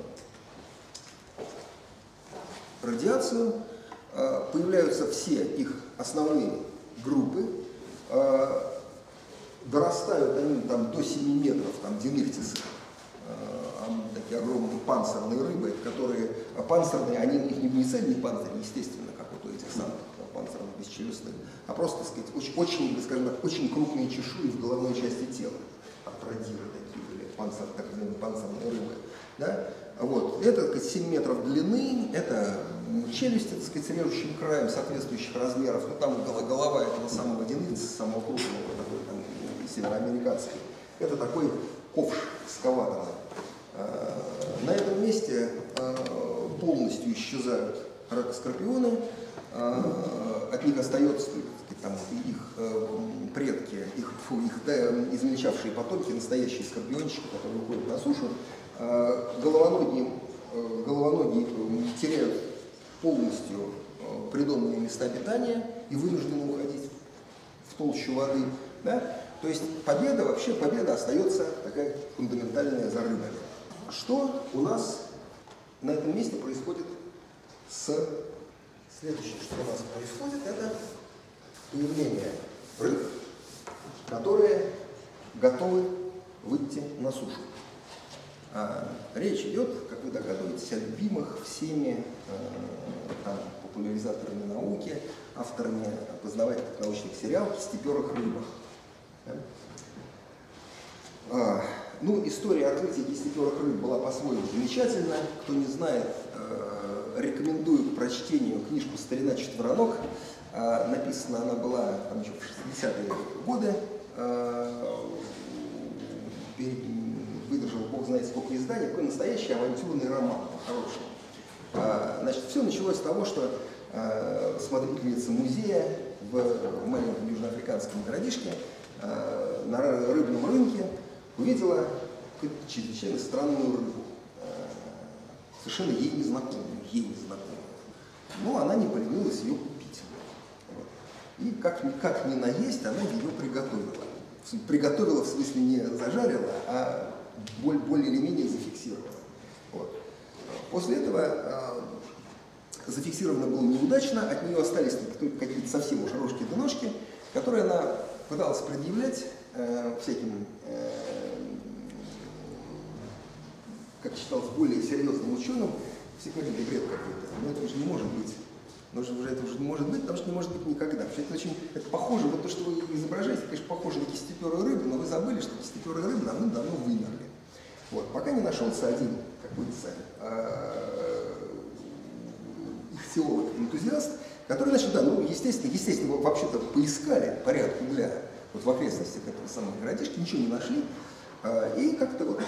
радиацию, э, появляются все их основные группы, э, дорастают они там до семи метров, там диныртисы. Такие огромные панцирные рыбы, которые панцирные, они у них не, не цельный панцирь, естественно, как вот у этих самых панцирных бесчелюстных, а просто, так сказать, очень, очень, скажем так, очень крупные чешуи в головной части тела. Артродиры такие были, панцир, так называемые панцирные рыбы. Да? Вот. Это, так сказать, семь метров длины, это челюсти, так сказать, с режущим краем соответствующих размеров, ну, там голова этого самого диныртиса, самого крупного, такой там североамериканский. Это такой ковш экскаватора. На этом месте полностью исчезают ракоскорпионы, от них остается там, их предки, их, фу, их да, измельчавшие потомки, настоящие скорпиончики, которые уходят на сушу. Головоногие, головоногие теряют полностью придонные места питания и вынуждены уходить в толщу воды. Да? То есть победа, вообще победа остается такая фундаментальная за рыбами. Что у нас на этом месте происходит с... Следующее, что у нас происходит, это появление рыб, которые готовы выйти на сушу. А, речь идет, как вы догадываетесь, о любимых всеми э, там, популяризаторами науки, авторами познавательных научных сериалов «Кистеперых рыбах». Да? А, ну, история открытия кистеперых рыб была по-своему замечательна. Кто не знает, э, рекомендую к прочтению книжку «Старина Четвероног». Э, написана она была там, еще в шестидесятые годы. Э, выдержал бог знает сколько изданий. Такой настоящий авантюрный роман, хороший. Э, значит, все началось с того, что э, смотрительница музея в, в маленьком южноафриканском городишке э, на рыбном рынке увидела какую-то чрезвычайно странную рыбу, совершенно ей незнакомую, ей незнакомую. Но она не поленилась ее купить. Вот. И как, как ни наесть, она ее приготовила. Приготовила, в смысле, не зажарила, а более, более или менее зафиксировала. Вот. После этого э, зафиксировано было неудачно, от нее остались какие-то совсем уж рожки да ножки, которые она пыталась предъявлять э, всяким, э, как считалось, более серьезным ученым. Все говорили, бред какой-то, но это уже не может быть. Но уже, уже это уже не может быть, потому что не может быть никогда. Это очень это похоже, вот то, что вы изображаете, конечно, похоже на кистеперую рыбу, но вы забыли, что кистеперые рыбы давным-давно вымерли. Вот. Пока не нашелся один, как вы сами, ихтиолог-энтузиаст, который, значит, да, ну, естественно, естественно, вообще-то поискали порядку для вот в окрестностях этого самого городишки, ничего не нашли. И как-то вот,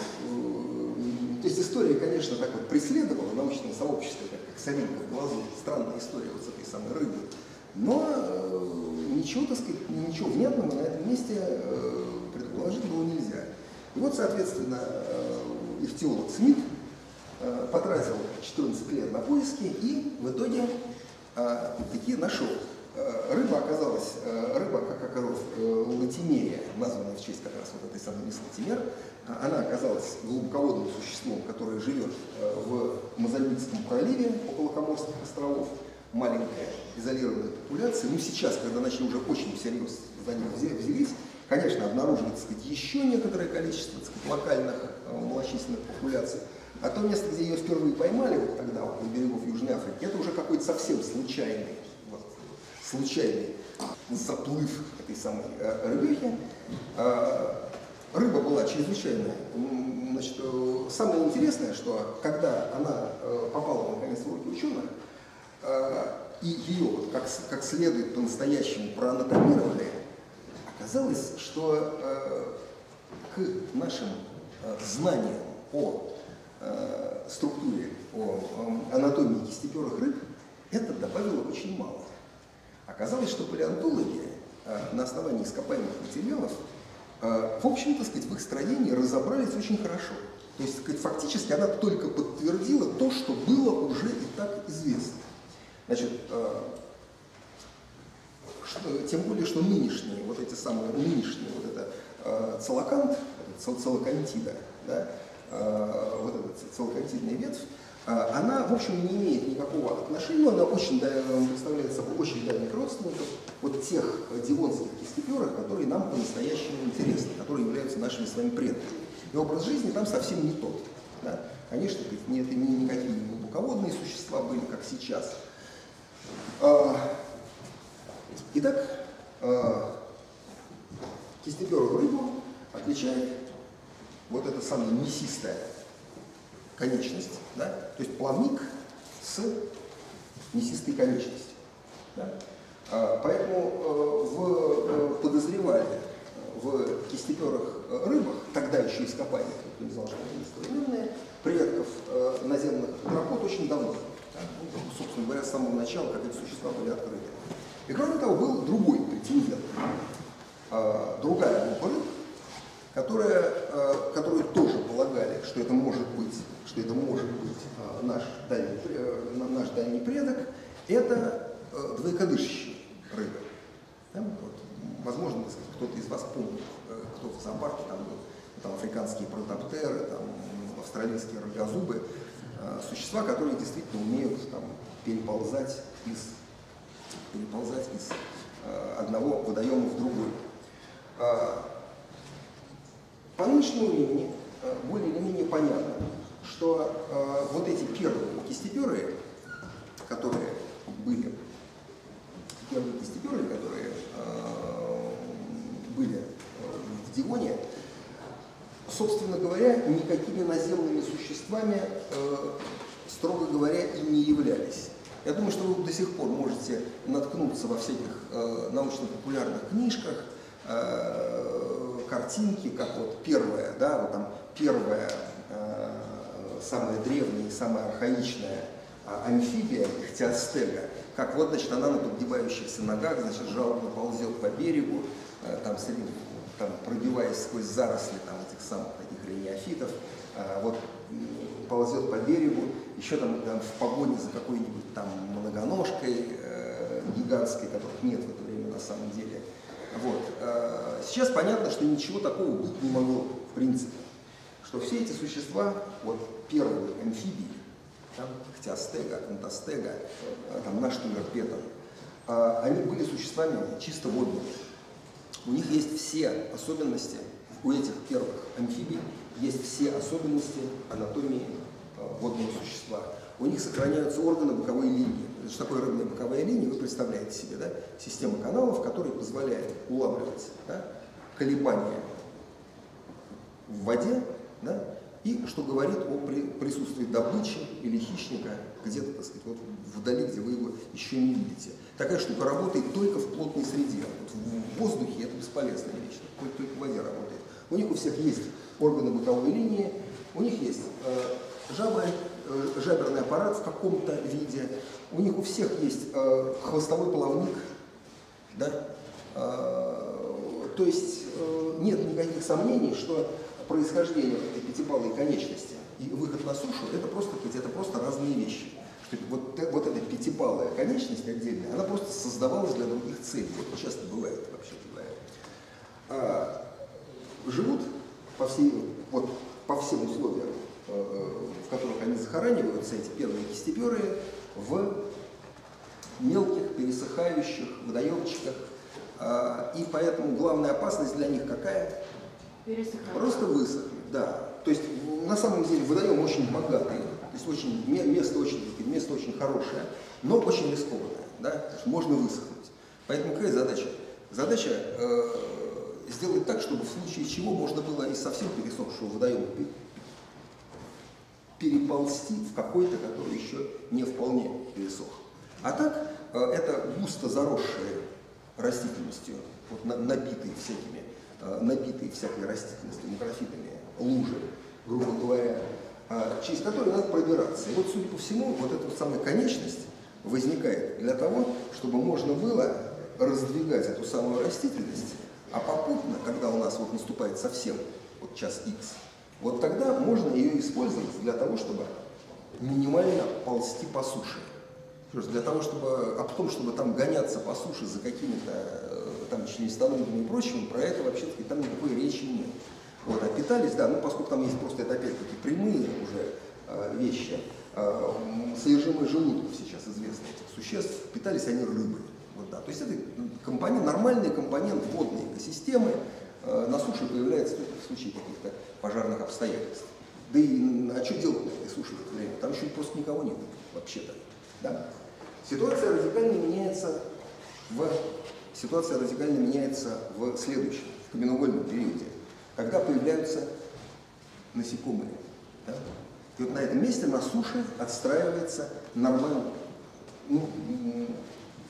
то есть история, конечно, так вот преследовала научное сообщество, как, как соринка в глазу, странная история вот с этой самой рыбой. Но ничего, так сказать, ничего внятного на этом месте предположить было нельзя. И вот, соответственно, ихтиолог Смит потратил четырнадцать лет на поиски и в итоге таки нашел. Рыба оказалась, рыба, как оказалось, латимерия, названная в честь как раз вот этой самой мисс Латимер, она оказалась глубоководным существом, которое живет в Мозамбикском проливе около Коморских островов, маленькая изолированная популяция. Ну, сейчас, когда начали уже очень всерьез за ним взялись, конечно, обнаружили, так сказать, еще некоторое количество, так сказать, локальных малочисленных популяций. А то место, где ее впервые поймали, вот тогда, вот, на берегов Южной Африки, это уже какой-то совсем случайный, вот, случайный заплыв этой самой э, рыбехи. Э, рыба была чрезвычайная. Значит, э, самое интересное, что когда она э, попала наконец в руки ученых, э, и ее вот, как, как следует по-настоящему проанатомировали, оказалось, что э, к нашим э, знаниям о э, структуре, о э, анатомии кистеперых рыб это добавило очень мало. Оказалось, что палеонтологи э, на основании ископаемых материалов, э, в общем-то, сказать, в их строении разобрались очень хорошо. То есть, сказать, фактически она только подтвердила то, что было уже и так известно. Значит, э, что, тем более, что нынешние, вот эти самые нынешние, вот это э, целокант, цел, целокантида, да, э, вот эта целокантидная ветвь, э, она, в общем, не имеет никакого отношения, она очень представляет собой очень дальних родственников вот тех дивонских кистеперых, которые нам по-настоящему интересны, которые являются нашими с вами предками. И образ жизни там совсем не тот. Да. Конечно, это не, не никакие не глубоководные существа были, как сейчас. Итак, кистеперую рыбу отличает вот эта самая мясистая конечность, да? То есть плавник с мясистой конечностью. Да? Поэтому в, подозревали в кистеперых рыбах тогда еще ископаемых, кто не знал, что они современные, предков э, наземных дракот очень давно. Да? Ну, собственно говоря, с самого начала, как эти существа были открыты. И кроме того, был другой претендент, э, другая группа рыб, которая, э, которую тоже полагали, что это может быть, что это может быть э, наш, дальний, э, наш дальний предок, это э, двоекодышащие рыбы. Да? Вот. Возможно, так сказать, кто-то из вас помнит, э, кто-то в зоопарке там был, там африканские протоптеры, там австралийские рогозубы, э, существа, которые действительно умеют там переползать из, переползать из э, одного водоема в другой. Э, по нынешнему времени э, более или менее понятно, что э, вот эти первые кистеперы, которые были, первые кистеперы, которые э, были в Девоне, собственно говоря, никакими наземными существами, э, строго говоря, и не являлись. Я думаю, что вы до сих пор можете наткнуться во всяких э, научно-популярных книжках, э, картинки, как вот первая, да, вот там первая, э, самая древняя и самая архаичная э, амфибия, ихтиостега, как вот, значит, она на подгибающихся ногах, значит, жалобно ползет по берегу, э, там, среди, там, пробиваясь сквозь заросли там, этих самых таких рениофитов, э, вот ползет по берегу, еще там, там в погоне за какой-нибудь там многоножкой э, гигантской, которых нет в это время на самом деле. Вот. Э, сейчас понятно, что ничего такого быть не могло, в принципе. Что все эти существа, вот первые амфибии, там, ихтиостега, акантостега, э, там, наш тумерпетон, э, они были существами чисто водными. У них есть все особенности, у этих первых амфибий есть все особенности анатомии э, водного существа. У них сохраняются органы боковой линии. Что такое рыбная боковая линия, вы представляете себе, да? Система каналов, которая позволяет улавливать, да, колебания в воде, да, и что говорит о при, присутствии добычи или хищника где-то, так сказать, вот вдали, где вы его еще не видите. Такая штука работает только в плотной среде. Вот в воздухе это бесполезная вещь, только, только в воде работает. У них у всех есть органы боковой линии, у них есть э, жабры, э, жаберный аппарат в каком-то виде, у них у всех есть э, хвостовой плавник, да? э, то есть э, нет никаких сомнений, что происхождение этой пятипалой конечности и выход на сушу это просто, это просто разные вещи. Что вот, вот эта пятипалая конечность отдельная, она просто создавалась для других целей. Это часто бывает, вообще говоря. А, живут по, всей, вот, по всем условиям, в которых они захораниваются, эти первые кистеперы, в мелких пересыхающих водоемчиках. И поэтому главная опасность для них какая? Просто высохнуть, да. То есть на самом деле водоем очень богатый, то есть очень, место, очень, место очень хорошее, но очень рискованное, да? Можно высохнуть. Поэтому какая задача? Задача э, сделать так, чтобы в случае чего можно было из совсем пересохшего водоема переползти в какой-то, который еще не вполне пересох. А так, э, это густо заросшие растительностью, вот, на, набитые всякими, э, набитые всякой растительностью, макрофитами лужи, грубо говоря, э, через которые надо пробираться. И вот, судя по всему, вот эта вот самая конечность возникает для того, чтобы можно было раздвигать эту самую растительность, а попутно, когда у нас вот наступает совсем вот час X, вот тогда можно ее использовать для того, чтобы минимально ползти по суше. Для того, чтобы, а потом, чтобы там гоняться по суше за какими-то там членистоногими и прочим, про это вообще-таки там никакой речи нет. Вот, а питались, да, ну поскольку там есть просто это опять-таки прямые уже э, вещи, э, содержимое желудков сейчас известно этих существ, питались они рыбой. Вот, да. То есть это компонент, нормальный компонент водной экосистемы, э, на суше появляется только в случае каких-то пожарных обстоятельств. Да и а что делать на этой суше в это время? Там еще просто никого нет вообще-то. Да? Ситуация радикально меняется в ситуация радикально меняется в следующем, в каменноугольном периоде, когда появляются насекомые. Да? И вот на этом месте на суше отстраивается нормальный, ну,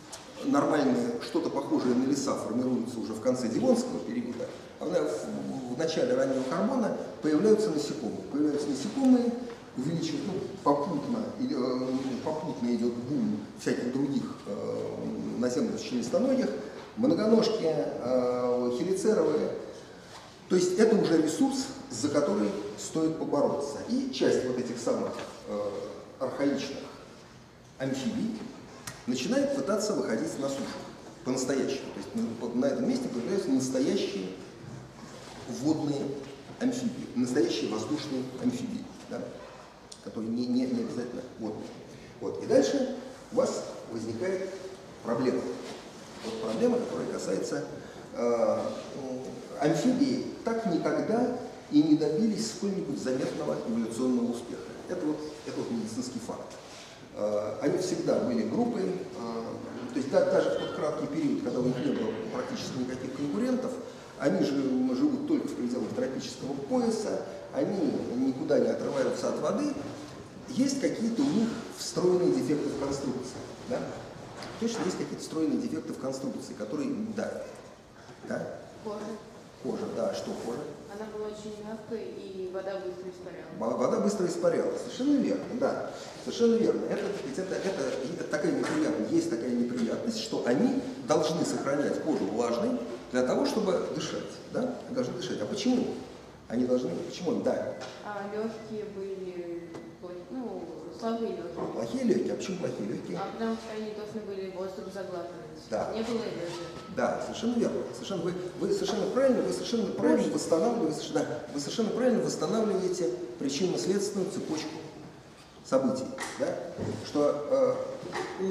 нормальные, что-то похожее на леса формируется уже в конце Девонского периода, а в, в начале раннего карбона появляются насекомые. Появляются насекомые, увеличивают, ну, попутно, или, э, попутно идет бум всяких других э, наземных членистоногих, многоножки, э, хелицеровые. То есть это уже ресурс, за который стоит побороться. И часть вот этих самых э, архаичных амфибий начинает пытаться выходить на сушу по-настоящему. То есть на этом месте появляются настоящие водные амфибии, настоящие воздушные амфибии, да, которые не, не, не обязательно водные. Вот. И дальше у вас возникает проблема. Вот проблема, которая касается э, амфибии, так никогда и не добились сколь-нибудь заметного эволюционного успеха. Это вот, это вот медицинский факт. Они всегда были группой, то есть да, даже в тот краткий период, когда у них не было практически никаких конкурентов, они же живут только в пределах тропического пояса, они никуда не отрываются от воды, есть какие-то у них встроенные дефекты в конструкции. Да? Точно есть какие-то встроенные дефекты в конструкции, которые им давят. Да? Кожа. Кожа, да, что кожа? Она была очень мягкой, и вода быстро испарялась. Вода быстро испарялась. Совершенно верно, да. Совершенно верно. Это, ведь это, это, это такая неприятность, есть такая неприятность, что они должны сохранять кожу влажной для того, чтобы дышать. Да? Они должны дышать. А почему? Они должны, почему? Да. А легкие были, ну, слабые легкие. Плохие легкие. А почему плохие легкие? А потому что они должны были воздух заглатывать. Да. Не было электро. Да, совершенно верно. Совершенно, вы, вы совершенно правильно, вы совершенно правильно восстанавливаете, да, вы совершенно правильно восстанавливаете причинно-следственную цепочку событий. Да? Что э,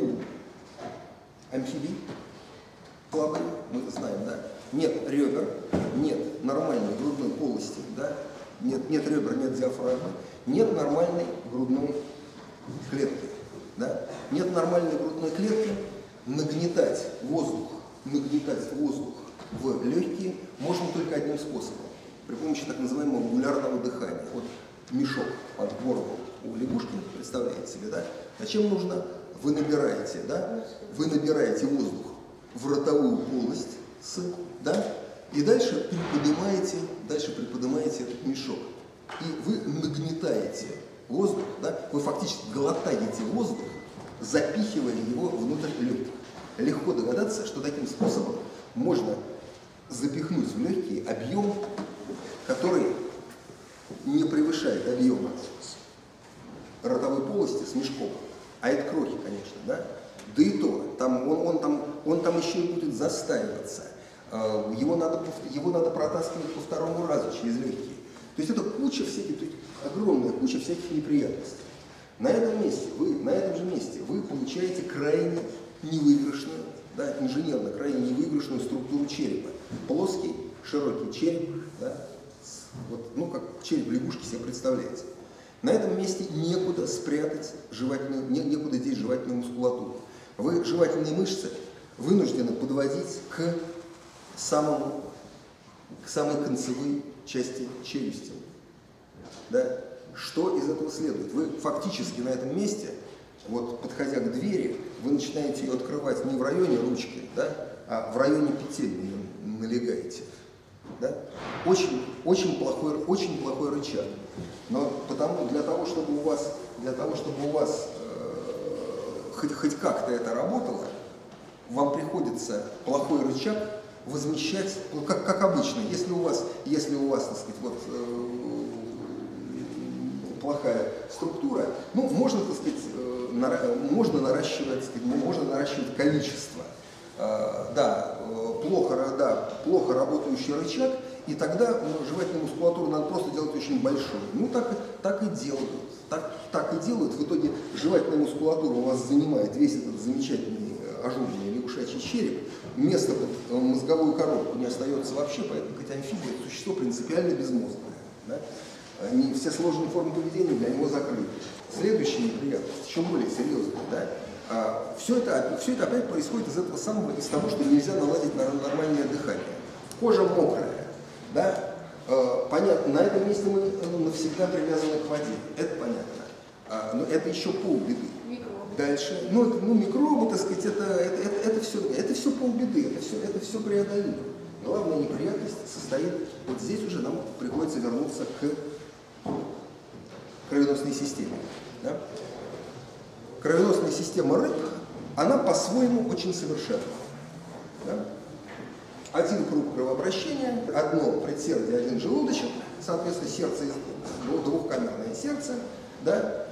у амфибий плавных, мы это знаем, да, нет ребер, нет нормальной грудной полости, да, нет, нет ребер, нет диафрагмы, нет нормальной грудной клетки. Да? Нет нормальной грудной клетки, нагнетать воздух, нагнетать воздух в легкие можно только одним способом, при помощи так называемого угулярного дыхания. Вот мешок под горлом у лягушки, представляете себе, да? Зачем нужно? Вы набираете, да? Вы набираете воздух в ротовую полость, с, да? И дальше приподнимаете, дальше приподнимаете этот мешок. И вы нагнетаете воздух, да? Вы фактически глотаете воздух, запихивая его внутрь легких. Легко догадаться, что таким способом можно запихнуть в легкий объем, который не превышает объема ротовой полости с мешком. А это крохи, конечно, да? Да и то, там, он, он, там, он там еще и будет застаиваться. Его надо, его надо протаскивать по второму разу через легкие. То есть это куча всяких, то есть огромная куча всяких неприятностей. На этом месте, вы, на этом же месте вы получаете крайне невыигрышную, да, инженерно крайне невыигрышную структуру черепа. Плоский, широкий череп, да, вот, ну как череп лягушки себе представляете. На этом месте некуда спрятать жевательную, не, некуда деть жевательную мускулатуру. Вы жевательные мышцы вынуждены подводить к самому, к самой концевой части челюсти. Да? Что из этого следует? Вы фактически на этом месте, вот подходя к двери, вы начинаете ее открывать не в районе ручки, да, а в районе петель ее налегаете. Да? Очень, очень, плохой, очень плохой рычаг. Но потому, для того, чтобы у вас, для того, чтобы у вас э, хоть, хоть как-то это работало, вам приходится плохой рычаг возмещать, ну, как, как обычно. Если у вас, если у вас, так сказать, вот, э, плохая структура, ну, можно, так сказать, э, на, можно наращивать, так сказать, можно наращивать количество. Э, да, э, плохо, да, плохо работающий рычаг, и тогда ну, жевательную мускулатуру надо просто делать очень большую. Ну, так, так и делают. Так, так и делают. В итоге жевательная мускулатура у вас занимает весь этот замечательный ажурный лягушачий череп. Место под мозговую коробку не остается вообще, поэтому хотя амфибия – это существо принципиально безмозглое. Да? Они, все сложные формы поведения для него закрыты. Следующая неприятность, еще более серьезная. Да? А, все, это, все это опять происходит из этого самого, из того, что нельзя наладить нормальное дыхание. Кожа мокрая. Да? А, понятно, на этом месте мы ну, навсегда привязаны к воде. Это понятно. А, но это еще полбеды. Микробы. Дальше, ну, это, ну микробы, так сказать, это, это, это, это, все, это все полбеды, это все, это все преодолимо. Главная неприятность состоит, вот здесь уже нам приходится вернуться к кровеносной системе. Да? Кровеносная система рыб, она по-своему очень совершенна. Да? Один круг кровообращения, одно предсердие, один желудочек, соответственно, сердце, двухкамерное сердце, да?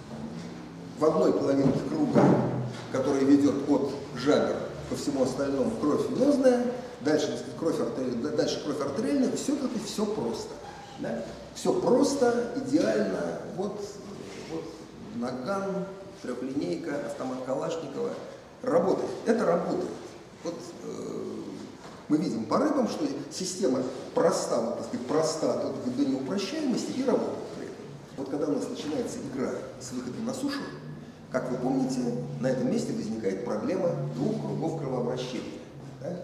В одной половинке круга, который ведет от жабер ко всему остальному, кровь венозная, дальше, так сказать, кровь артериальная, дальше кровь артериальная, все-таки все просто. Да? Все просто, идеально, вот, вот наган, трехлинейка, автомат Калашникова, работает. Это работает. Вот, э, мы видим по рыбам, что система проста, вот, так сказать, проста до, до неупрощаемости и работает. Вот когда у нас начинается игра с выходом на сушу, как вы помните, на этом месте возникает проблема двух кругов кровообращения. Да?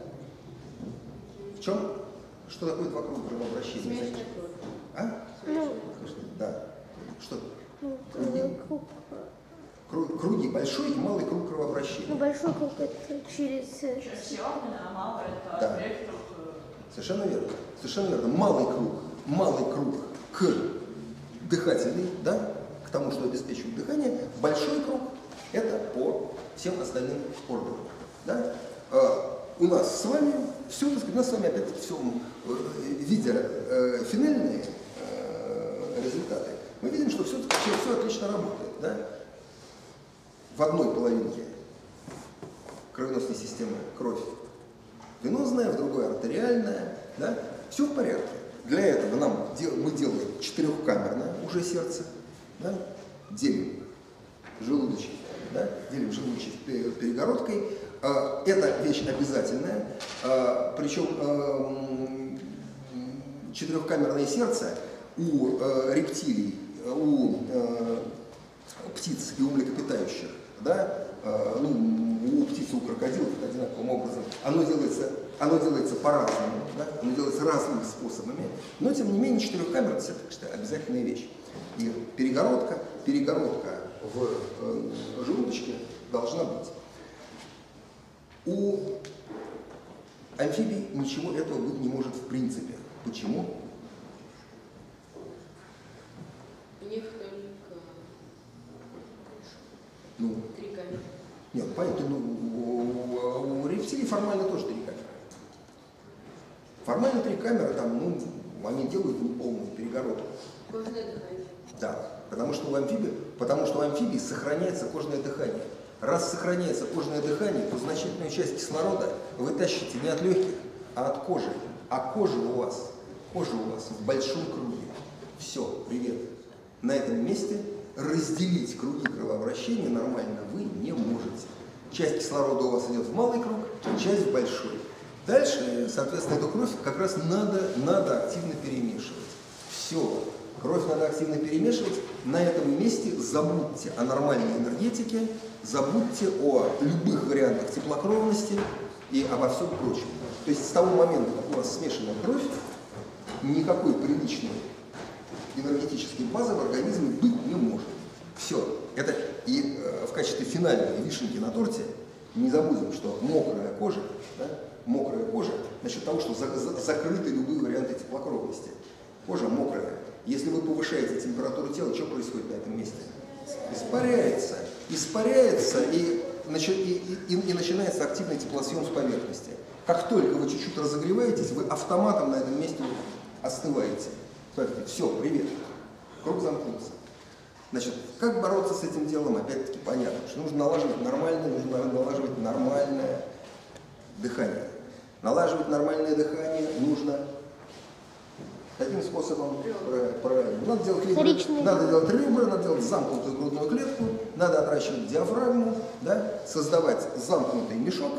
В чем? Что такое два круга кровообращения? Смешанная кровь. А? Ну, Да. Что? ну, Круги. круг, Кру- Круги, большой и малый круг ну, кровообращения. большой круг это через... э, Черный, а мало это Да. электро. Совершенно верно. Совершенно верно. Малый круг. Малый круг к дыхательной, да, к тому, что обеспечивает дыхание. Большой круг – это по всем остальным органам. Да? А, у нас с вами все, так сказать, у нас с вами опять-таки все, видя э, финальные э, результаты, мы видим, что все, все, все отлично работает. Да? В одной половинке кровеносной системы кровь венозная, в другой артериальная, да? Все в порядке. Для этого нам, мы делаем четырехкамерное уже сердце, да? Делим желудочек, да? Делим желудочек перегородкой. Это вещь обязательная, причем четырехкамерное сердце у рептилий, у птиц и у млекопитающих, да? Ну, у птиц и у крокодилов одинаковым образом, оно делается, оно делается по-разному, да? Оно делается разными способами, но тем не менее четырехкамерное сердце – это обязательная вещь. И перегородка, перегородка в э, желудочке должна быть. У амфибий ничего этого быть не может в принципе. Почему? У них только Ну, три камеры. нет, понятно, ну, у, у рептилий формально тоже три камеры. Формально три камеры, там, ну, они делают неполную перегородку. Кожное дыхание. Да, потому что у амфибий, потому что у амфибий сохраняется кожное дыхание. Раз сохраняется кожное дыхание, то значительную часть кислорода вы тащите не от легких, а от кожи. А кожа у вас, кожа у вас в большом круге. Все, привет. На этом месте разделить круги кровообращения нормально вы не можете. Часть кислорода у вас идет в малый круг, часть в большой. Дальше, соответственно, эту кровь как раз надо, надо активно перемешивать. Все. Кровь надо активно перемешивать. На этом месте забудьте о нормальной энергетике, забудьте о любых вариантах теплокровности и обо всем прочем. То есть с того момента, как у вас смешанная кровь, никакой приличной энергетической базы в организме быть не может. Все. Это и э, в качестве финальной вишенки на торте не забудем, что мокрая кожа, да, мокрая кожа, насчет того, что за, за, закрыты любые варианты теплокровности. Кожа мокрая. Если вы повышаете температуру тела, что происходит на этом месте? Испаряется. Испаряется и, и, и, и начинается активный теплосъем с поверхности. Как только вы чуть-чуть разогреваетесь, вы автоматом на этом месте остываете. Все, привет. Круг замкнулся. Значит, как бороться с этим делом, опять-таки понятно, что нужно налаживать нормальное, нужно налаживать нормальное дыхание. Налаживать нормальное дыхание нужно таким способом, правильно. Надо делать ребра, надо делать ребра, надо делать замкнутую грудную клетку, надо отращивать диафрагму, да, создавать замкнутый мешок,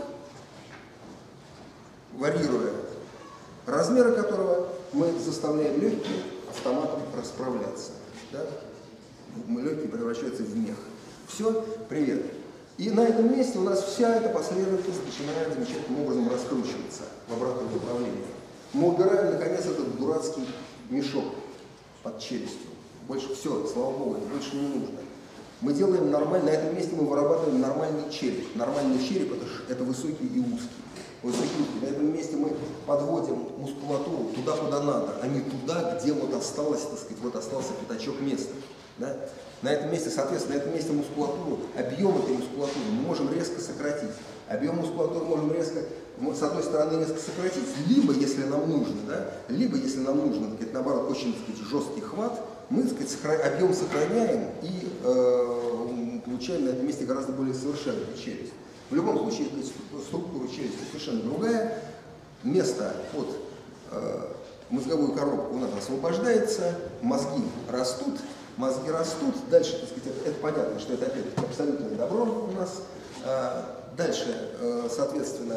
варьируя размеры которого мы заставляем легкие автоматом расправляться. Да? Легкие превращаются в мех. Все, привет. И на этом месте у нас вся эта последовательность начинает замечательным образом раскручиваться в обратном направлении. Мы убираем, наконец, этот дурацкий мешок под челюстью. Больше все, слава богу, это больше не нужно. Мы делаем нормально, на этом месте мы вырабатываем нормальный череп. Нормальный череп это, это высокий и узкий. Высокий и узкий. На этом месте мы подводим мускулатуру туда, куда надо, а не туда, где вот осталось, так сказать, вот остался пятачок места. Да? На этом месте, соответственно, на этом месте мускулатуру, объем этой мускулатуры мы можем резко сократить. Объем мускулатуры можем резко, с одной стороны, резко сократить, либо, если нам нужно, да, либо, если нам нужно, так сказать, наоборот, очень, так сказать, жесткий хват, мы, так сказать, объем сохраняем и э, получаем на этом месте гораздо более совершенную челюсть. В любом случае, структура челюсти совершенно другая. Место под э, мозговую коробку у нас освобождается, мозги растут, мозги растут. Дальше, так сказать, это, это понятно, что это опять-таки абсолютное добро у нас. Э, дальше, э, соответственно,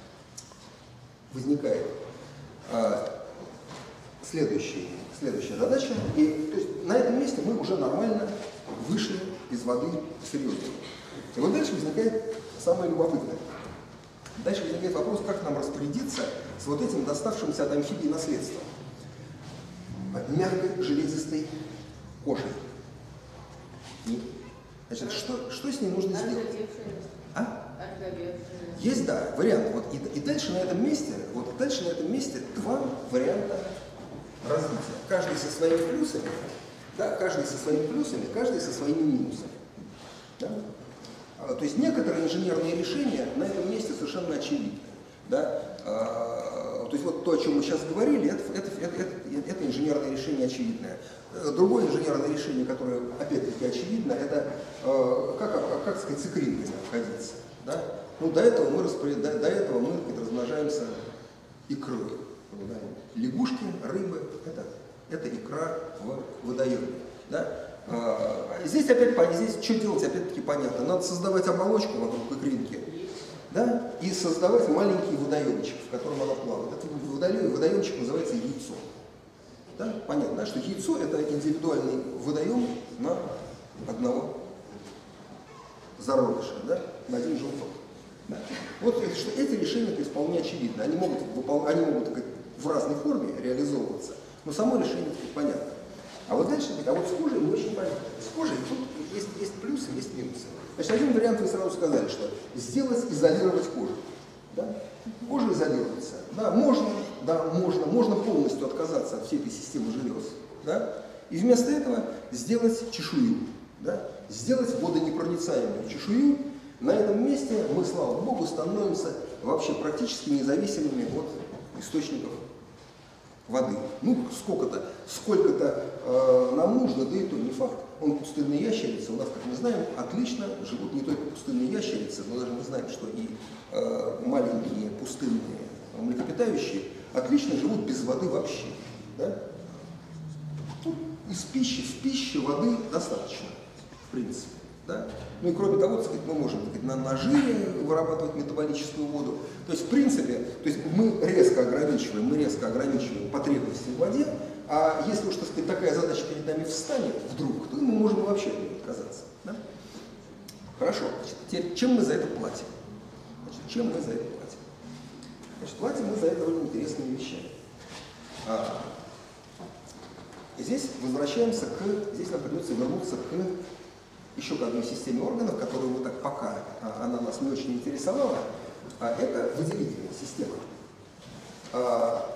возникает э, следующий, следующая задача. И, то есть, на этом месте мы уже нормально вышли из воды серьезно. И вот дальше возникает самое любопытное. Дальше возникает вопрос, как нам распорядиться с вот этим доставшимся от амфибии наследством. Мягкой, железистой кожей. И, значит, что, что с ней нужно сделать? А? Есть, да, вариант. Вот, и, и дальше на этом месте, вот дальше на этом месте два варианта развития. Каждый со своими плюсами, да, каждый со своими плюсами, каждый со своими минусами. Да? А, то есть некоторые инженерные решения на этом месте совершенно очевидны. Да? А, то есть вот то, о чем мы сейчас говорили, это, это, это, это, это инженерное решение очевидное. Другое инженерное решение, которое опять-таки очевидно, это э, как, как, как сказать, с икринкой обходиться. Да? Ну, до этого мы, распоряд... до, до этого мы сказать, размножаемся икрой. Да? Лягушки, рыбы – это, это икра в водоеме. Да? А, здесь опять здесь что делать, опять-таки понятно. Надо создавать оболочку вокруг икринки, да? И создавать маленький водоемчик, в котором она плавает. Этот водоемчик называется яйцо. Да? Понятно, да, что яйцо – это индивидуальный водоем на одного зародыша, да? На один желток. Да? Вот что эти решения -то вполне очевидны. Они могут, они могут так, в разной форме реализовываться, но само решение -то понятно. А вот дальше, а вот с кожей не очень понятно. С кожей тут есть, есть плюсы, есть минусы. Значит, один вариант вы сразу сказали, что сделать, изолировать кожу. Да? Кожа изолируется. Да, можно, да, можно, можно полностью отказаться от всей этой системы желез. Да? И вместо этого сделать чешую. Да? Сделать водонепроницаемую чешую. На этом месте мы, слава богу, становимся вообще практически независимыми от источников воды. Ну, сколько-то, сколько-то э, нам нужно, да и то не факт. Он пустынные ящерицы, у нас, как мы знаем, отлично живут не только пустынные ящерицы, но даже мы знаем, что и э, маленькие пустынные млекопитающие отлично живут без воды вообще. Да? Тут из пищи, в пище воды достаточно, в принципе. Да? Ну и кроме того, так сказать, мы можем так сказать, на, на жире вырабатывать метаболическую воду. То есть, в принципе, то есть мы резко ограничиваем, мы резко ограничиваем потребности в воде, а если уж, так сказать, такая задача перед нами встанет вдруг, то мы можем вообще от нее отказаться. Да? Хорошо. Значит, теперь, чем мы за это платим? Значит, чем мы за это платим? Значит, платим мы за это довольно интересными вещами. А, и здесь возвращаемся к, здесь нам придется вернуться к еще к одной системе органов, которую мы так пока, а, она нас не очень интересовала, а это выделительная система. А,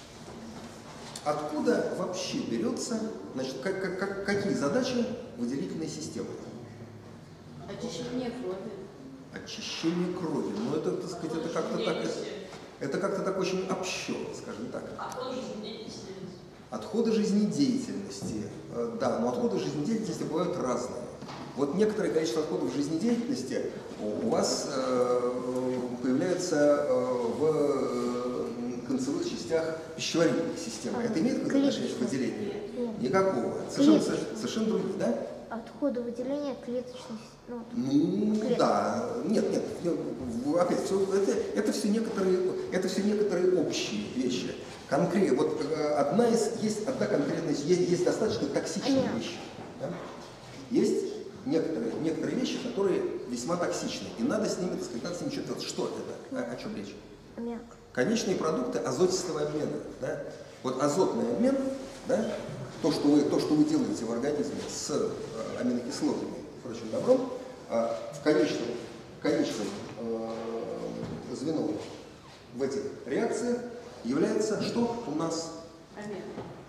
откуда вообще берется, значит, как, как, как, какие задачи выделительной системы? Очищение крови. Очищение крови. Ну это, так сказать, это как-то так, это, это как-то так очень общо, скажем так. Отходы жизнедеятельности. Отходы жизнедеятельности. Да, но отходы жизнедеятельности бывают разные. Вот некоторое количество отходов жизнедеятельности у вас э, появляется э, в э, концевых частях пищеварительной системы. Это имеет какое-то отношение к выделению? Нет. Никакого. Совершенно, совершенно другие, да? Отходы выделения клеточных. Ну, Ну клеток. да, нет, нет, опять все, это, это все некоторые, это все некоторые общие вещи. Конкретно, вот одна из, есть одна конкретная, есть, есть достаточно токсичные Аммиак. вещи. Да? Есть некоторые, некоторые вещи, которые весьма токсичны, и надо с ними, так сказать, надо с ними что-то делать. Что это? О, о чем речь? Аммиак. Конечные продукты азотистого обмена. Да? Вот азотный обмен, да, то, что вы, то, что вы делаете в организме с э, аминокислотами, прочим добром, а в конечном, конечном э, звеном в этих реакциях является что у нас? Аммиак.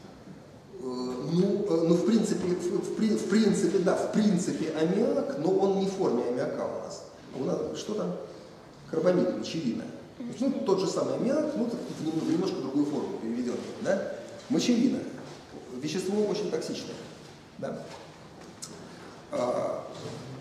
Ну, ну, в принципе, в, в, в принципе, да, в принципе аммиак, но он не в форме аммиака у нас. У нас что там? Карбамид, мочевина. Ну, тот же самый аммиак, ну, в немного, немножко другую форму переведен. Да? Мочевина. Вещество очень токсичное. Да? А,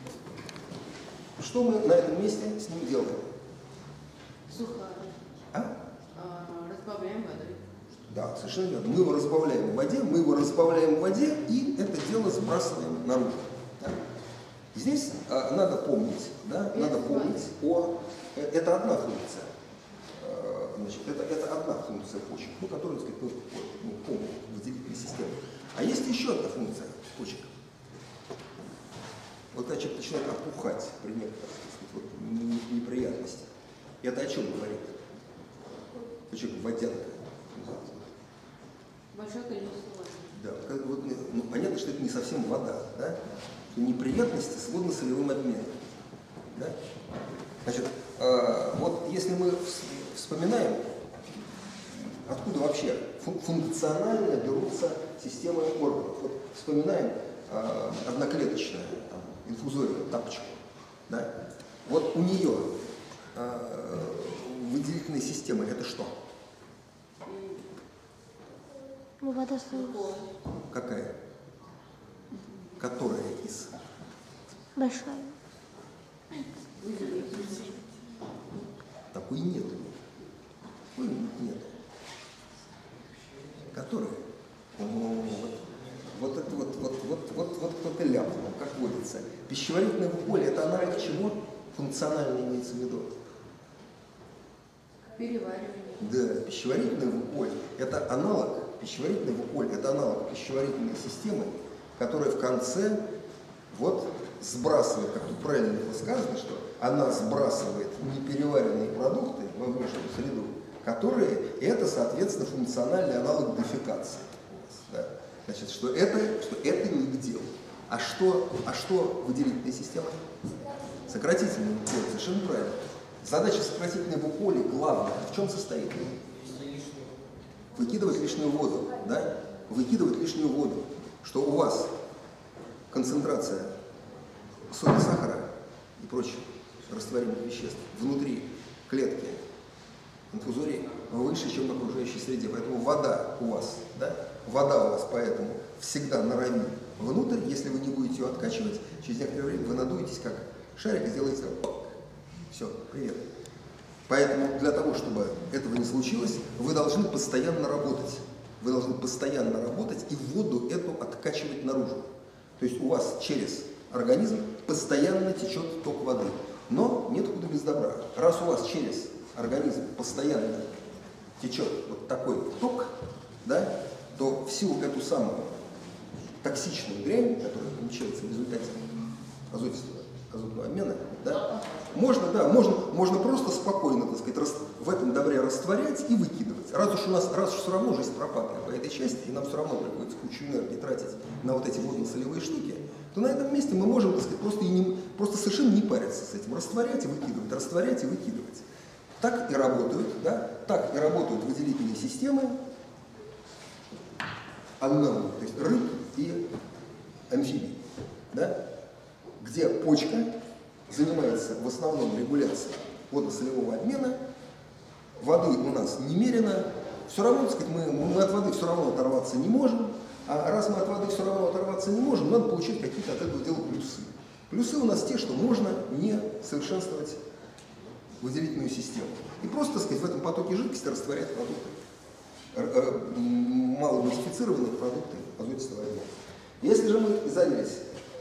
что мы на этом месте с ним делаем? Сухая. А? А, разбавляем водой. Да, совершенно верно. Мы его разбавляем в воде, мы его разбавляем в воде и это дело сбрасываем наружу. Да? Здесь а, надо помнить, да, надо помнить о... Это одна функция. А, значит, это, это одна функция почек, ну, которую, так сказать, мы ну, помним, выделительной системы. А есть еще одна функция почек. Вот когда человек начинает опухать при некоторых, так сказать, вот, неприятностях. И это о чем говорит? Человек водянка. Большое количество воды. Да, как, вот, ну, понятно, что это не совсем вода, да? Что неприятности с водно-солевым обменом. Да? Значит, э, вот если мы вспоминаем, откуда вообще фун функционально берутся системы органов. Вот вспоминаем э, одноклеточную там, инфузорию, тапочку. Да? Вот у нее э, выделительные системы это что? Ну, вода солнце. Какая? Которая из? Большая. Такой нет. Такой нет. Которая? О, вот, вот это вот, вот, вот, вот, вот кто-то ляпнул, как водится. Пищеварительное поле это аналог чего? Функционально имеется в виду. Переваривание. Да, пищеварительное поле это аналог. Пищеварительного поля – это аналог пищеварительной системы, которая в конце вот сбрасывает, как тут правильно было сказано, что она сбрасывает непереваренные продукты во внешнюю среду, которые – это, соответственно, функциональный аналог дефекации. Да. Значит, что это, что это не к делу. А что, а что выделительная система? Сократительное поле, совершенно правильно. Задача сократительного поля главная в чем состоит? Выкидывать лишнюю воду, да? Выкидывать лишнюю воду, что у вас концентрация соли, сахара и прочих растворимых веществ внутри клетки инфузории выше, чем в окружающей среде. Поэтому вода у вас, да? Вода у вас поэтому всегда норовит внутрь. Если вы не будете ее откачивать, через некоторое время вы надуетесь как шарик и сделаете так. Все, привет. Поэтому для того, чтобы этого не случилось, вы должны постоянно работать. Вы должны постоянно работать и воду эту откачивать наружу. То есть у вас через организм постоянно течет ток воды. Но нет худа без добра. Раз у вас через организм постоянно течет вот такой ток, да, то всю эту самую токсичную дрянь, которая получается в результате азотистого, азотного обмена, да, можно, да, можно, можно просто спокойно, так сказать, рас, в этом добре растворять и выкидывать. Раз уж у нас, раз уж все равно жизнь пропадает по этой части, и нам все равно приходится кучу энергии тратить на вот эти водно-солевые штуки, то на этом месте мы можем, так сказать, просто, и не, просто совершенно не париться с этим. Растворять и выкидывать, растворять и выкидывать. Так и работают, да, так и работают выделительные системы аннелы, то есть рыб и амфибий, да, где почка занимается в основном регуляцией водно-солевого обмена, воды у нас немерено, все равно, так сказать, мы, мы от воды все равно оторваться не можем, а раз мы от воды все равно оторваться не можем, надо получить какие-то от этого дела плюсы. Плюсы у нас те, что можно не совершенствовать выделительную систему. И просто, так сказать, в этом потоке жидкости растворять продукты, маломодифицированные продукты азотистого обмена. Если же мы занялись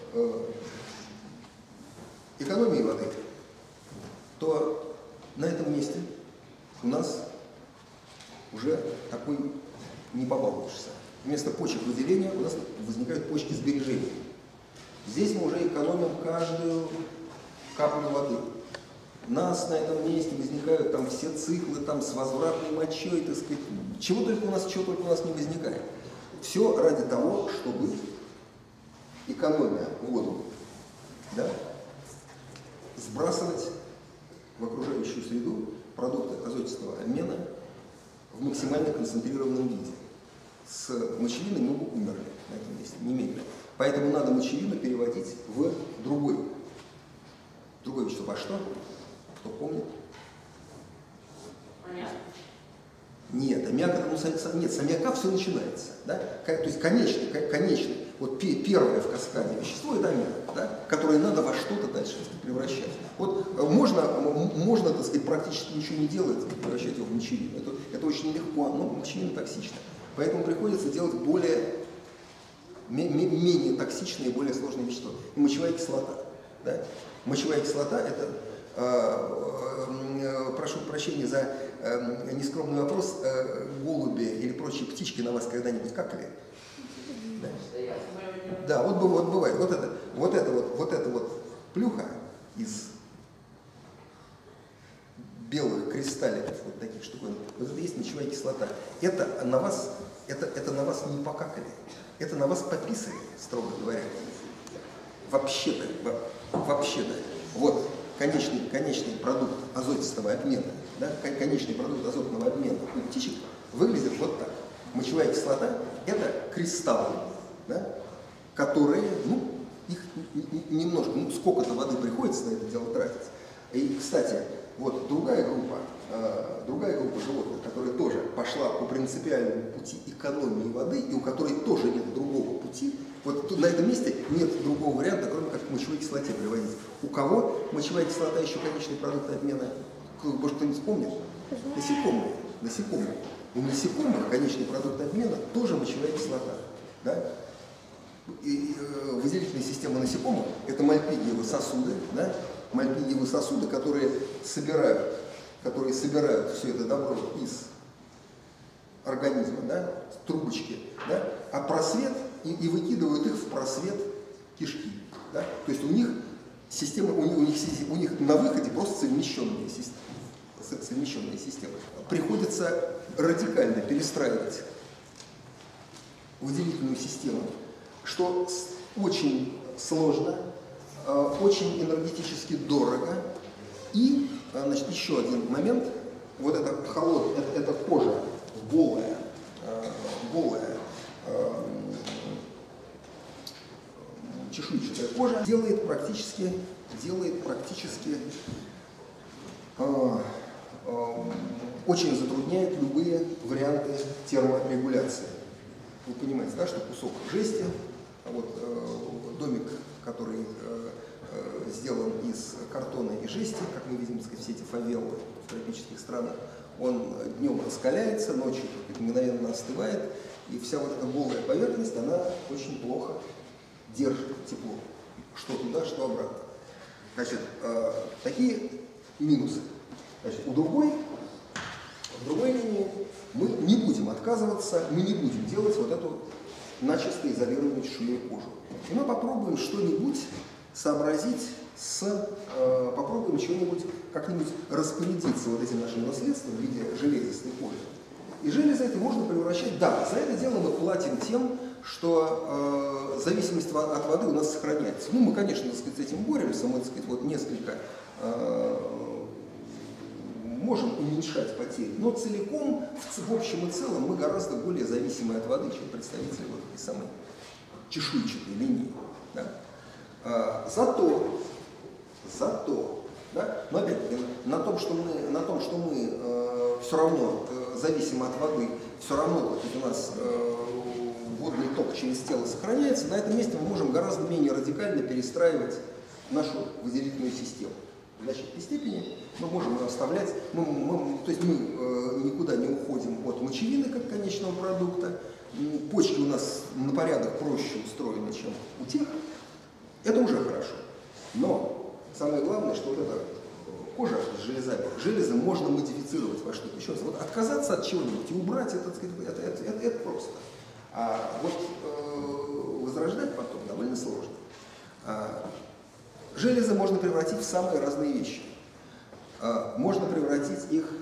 экономией воды, то на этом месте у нас уже такой не побалуешься. Вместо почек выделения у нас возникают почки сбережения. Здесь мы уже экономим каждую каплю воды. У нас на этом месте возникают там все циклы там, с возвратной мочой, так сказать, чего только у нас, чего только у нас не возникает. Все ради того, чтобы экономия воду да, сбрасывать в окружающую среду продукты азотистого обмена в максимально концентрированном виде. С мочевиной мы бы умерли на этом месте, немедленно. Поэтому надо мочевину переводить в другой, другое вещество. Во что? Кто помнит? Понятно. Нет, аммиак, это, ну, нет, с аммиака все начинается. Да? То есть конечный, конечный, вот первое в каскаде вещество это аммиак, да? Которое надо во что-то дальше превращать. Вот можно, можно, так сказать, практически ничего не делать, превращать его в мочевину. Это, это очень легко, но мочевина токсична. Поэтому приходится делать более, менее токсичные, более сложные вещества. И мочевая кислота. Да? Мочевая кислота это, э, э, прошу прощения за э, нескромный вопрос, э, голуби или прочие птички на вас когда-нибудь какали? Да, да, вот, вот бывает. Вот это, вот это вот, вот это вот плюха из белых кристалликов, вот таких штуковин, вот это есть мочевая кислота. Это на вас, это, это на вас не покакали, это на вас пописали, строго говоря. Вообще-то, вообще-то, вот конечный, конечный продукт азотистого обмена, да, конечный продукт азотного обмена у птичек выглядит вот так. Мочевая кислота – это кристаллы, да, которые, ну, их немножко, ну, сколько-то воды приходится на это дело тратить. И, кстати, вот другая группа, э, другая группа животных, которая тоже пошла по принципиальному пути экономии воды, и у которой тоже нет другого пути, вот тут на этом месте нет другого варианта, кроме как к мочевой кислоте приводить. У кого мочевая кислота еще конечный продукт обмена? Может, кто-нибудь вспомнит? Насекомые. Насекомые. У насекомых конечный продукт обмена тоже мочевая кислота. Да? И, э, выделительная система насекомых – это мальпигиевые сосуды, да? Мальпигиевые сосуды, которые собирают, которые собирают все это добро из организма, да? Трубочки, да? А просвет и, и выкидывают их в просвет кишки. Да? То есть у них система, у них, у них, у них на выходе просто совмещенные системы. совмещенные системы. Приходится радикально перестраивать выделительную систему, что очень сложно, очень энергетически дорого. И, значит, еще один момент, вот это холод, это, это кожа голая, голая, чешуйчатая кожа делает практически, делает практически очень затрудняет любые варианты терморегуляции. Вы понимаете, да, что кусок жести, вот, э, домик, который э, э, сделан из картона и жести, как мы видим, так сказать, все эти фавелы в тропических странах, он днем раскаляется, ночью мгновенно остывает, и вся вот эта голая поверхность, она очень плохо держит тепло. Что туда, что обратно. Значит, э, такие минусы. Значит, у другой, в другой линии мы не будем отказываться, мы не будем делать вот эту начисто изолированную чешуей кожу. И мы попробуем что-нибудь сообразить с, э, попробуем чего-нибудь, как-нибудь распорядиться вот этим нашим наследством в виде железистой кожи. И железо это можно превращать, да, за это дело мы платим тем, что э, зависимость от воды у нас сохраняется. Ну, мы, конечно, так сказать, с этим боремся, мы, так сказать, вот несколько э, можем уменьшать потери, но целиком, в, в общем и целом, мы гораздо более зависимы от воды, чем представители вот этой самой чешуйчатой линии. Да? А, зато, зато, да, но опять-таки, на том, что мы, на том, что мы э, все равно э, зависимы от воды, все равно у нас э, водный ток через тело сохраняется, на этом месте мы можем гораздо менее радикально перестраивать нашу выделительную систему. В значительной степени мы можем ее оставлять, мы, мы, то есть мы э, никуда не уходим от мочевины как конечного продукта, почки у нас на порядок проще устроены, чем у тех, это уже хорошо. Но самое главное, что вот эта кожа с железами, железы можно модифицировать во что-то. Еще раз, вот отказаться от чего-нибудь и убрать, это, это, это, это, это просто. А вот э, возрождать потом довольно сложно. А, железы можно превратить в самые разные вещи. А, можно превратить их,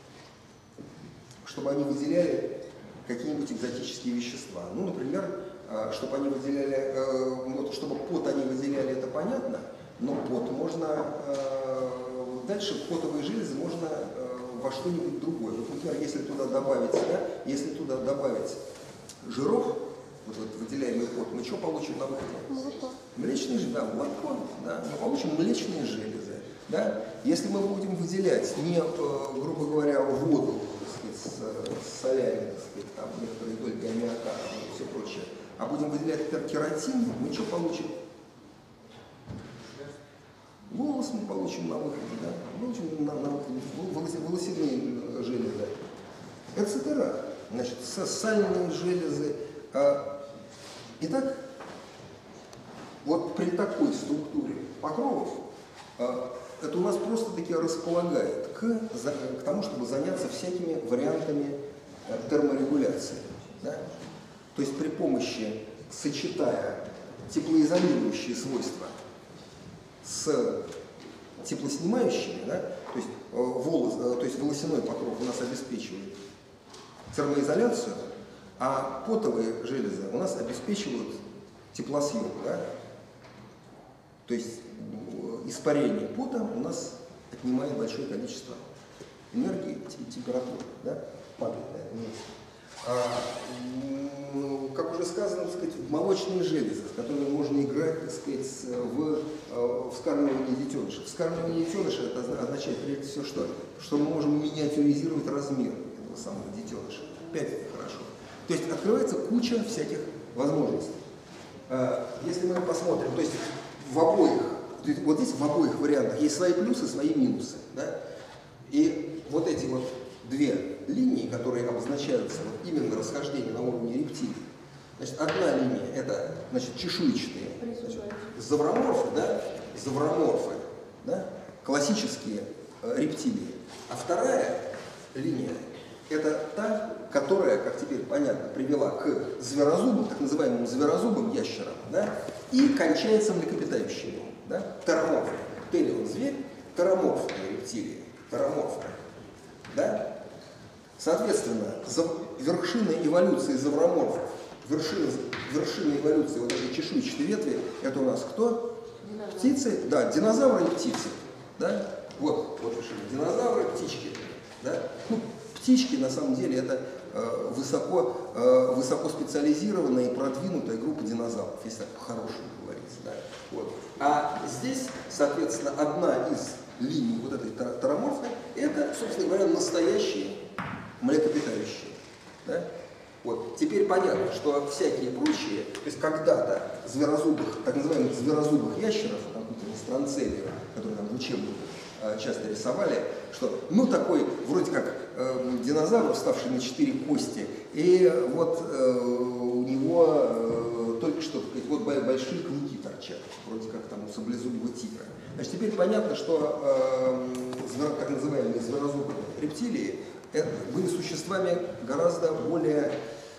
чтобы они выделяли какие-нибудь экзотические вещества. Ну, например, чтобы они выделяли, вот, чтобы пот они выделяли, это понятно, но пот можно, дальше потовые железы можно во что-нибудь другое. Вот, например, если туда добавить, да, если туда добавить жиров, вот, вот выделяемый пот, мы что получим на выходе? Молоко. Млечные железы, да, молоко, да, мы получим млечные железы. Да? Если мы будем выделять не, грубо говоря, воду, так сказать, с солями, так сказать, там некоторые доли аммиака и все прочее, а будем выделять кератин, мы что получим? Волос мы получим на выходе, да? Получим на, на выходе волосяные железы. Эцетера, значит, сальные железы. Итак, вот при такой структуре покровов это у нас просто-таки располагает к, к тому, чтобы заняться всякими вариантами терморегуляции. Да? То есть при помощи, сочетая теплоизолирующие свойства с теплоснимающими, да, то есть, волос, то есть волосяной покров у нас обеспечивает термоизоляцию, а потовые железы у нас обеспечивают теплосъем. Да? То есть испарение пота у нас отнимает большое количество энергии, температуры, да? Падает на это место. А, ну, как уже сказано, так сказать, молочные железы, с которыми можно играть, так сказать, в, в вскармливании детеныша. Вскармливание детеныша это означает прежде всего что? Что мы можем миниатюризировать размер этого самого детеныша. Опять это хорошо. То есть открывается куча всяких возможностей. А, если мы посмотрим, то есть в обоих, вот здесь в обоих вариантах есть свои плюсы, свои минусы. Да? И вот эти вот две линии, которые обозначаются вот именно расхождение на уровне рептилий. Значит, одна линия это, значит, чешуйчатые, значит, завроморфы, да, завроморфы, да, классические э, рептилии. А вторая линия это та, которая, как теперь понятно, привела к зверозубам, так называемым зверозубым ящерам, да, и кончается млекопитающими, да, тероморфы. Телион зверь, тероморфные рептилии, тероморфы, да. Соответственно, за, вершина эволюции завроморфов, вершина, вершина эволюции вот этой чешуйчатой ветви, это у нас кто? Динозавры. Птицы, да, динозавры и птицы, да, вот, вот вершина, динозавры, птички, да, ну, птички на самом деле это э, высоко, э, высоко специализированная и продвинутая группа динозавров, если так по-хорошему говорится, да, вот. А здесь, соответственно, одна из линий вот этой тероморфной, это, собственно говоря, настоящие млекопитающие. Да? Вот. Теперь понятно, что всякие прочие, то есть когда-то зверозубых, так называемых зверозубых ящеров, там, странцелия, которые там в учебниках э, часто рисовали, что ну такой вроде как э, динозавр, вставший на четыре кости, и вот э, у него э, только что сказать, вот большие клыки торчат, вроде как там у саблезубого тигра. Значит, теперь понятно, что э, так называемые зверозубые рептилии были существами гораздо более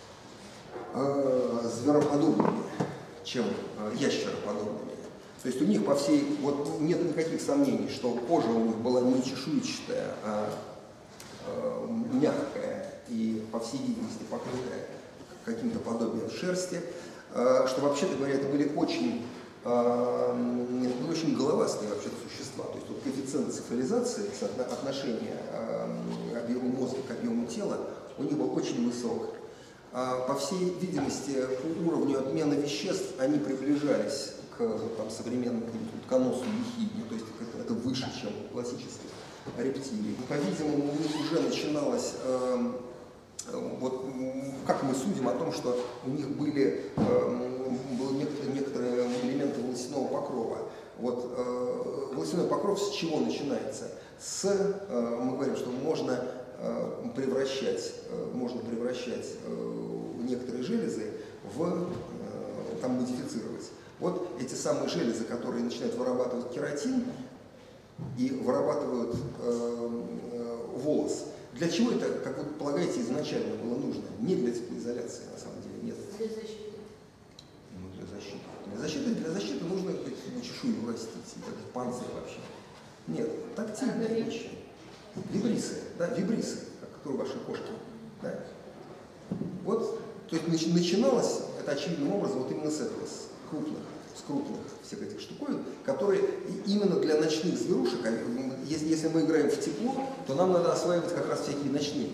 э, звероподобными, чем э, ящероподобными. То есть у них по всей, вот нет никаких сомнений, что кожа у них была не чешуйчатая, а э, мягкая и, по всей видимости, покрытая каким-то подобием шерсти, э, что, вообще-то говоря, это были очень, э, это были очень головастые вообще-то существа. То есть вот коэффициент цифализации, отношение э, объема мозга к объему тела, у них был очень высок. А, по всей видимости, по уровню обмена веществ они приближались к там, современному утконосу ехидне, то есть это, это выше, чем классических рептилий. По-видимому, у них уже начиналось, э, вот, как мы судим о том, что у них были, э, были некоторые, некоторые элементы волосяного покрова. Вот, э, волосяной покров с чего начинается? С, э, мы говорим, что можно э, превращать, э, можно превращать э, некоторые железы в, э, там, модифицировать. Вот эти самые железы, которые начинают вырабатывать кератин и вырабатывают э, э, волос. Для чего это, как вы полагаете, изначально было нужно? Не для теплоизоляции, на самом деле, нет. Для защиты. Ну, для защиты. Для защиты, для защиты нужно чешую растить, этот панцирь вообще. Нет, тактильные вещи. Вибрисы, да, вибрисы, как которые ваши кошки. Да? Вот, то есть начиналось это очевидным образом вот именно с этого, с крупных, с крупных всех этих штуковин, которые именно для ночных зверушек, если, если мы играем в тепло, то нам надо осваивать как раз всякие ночные,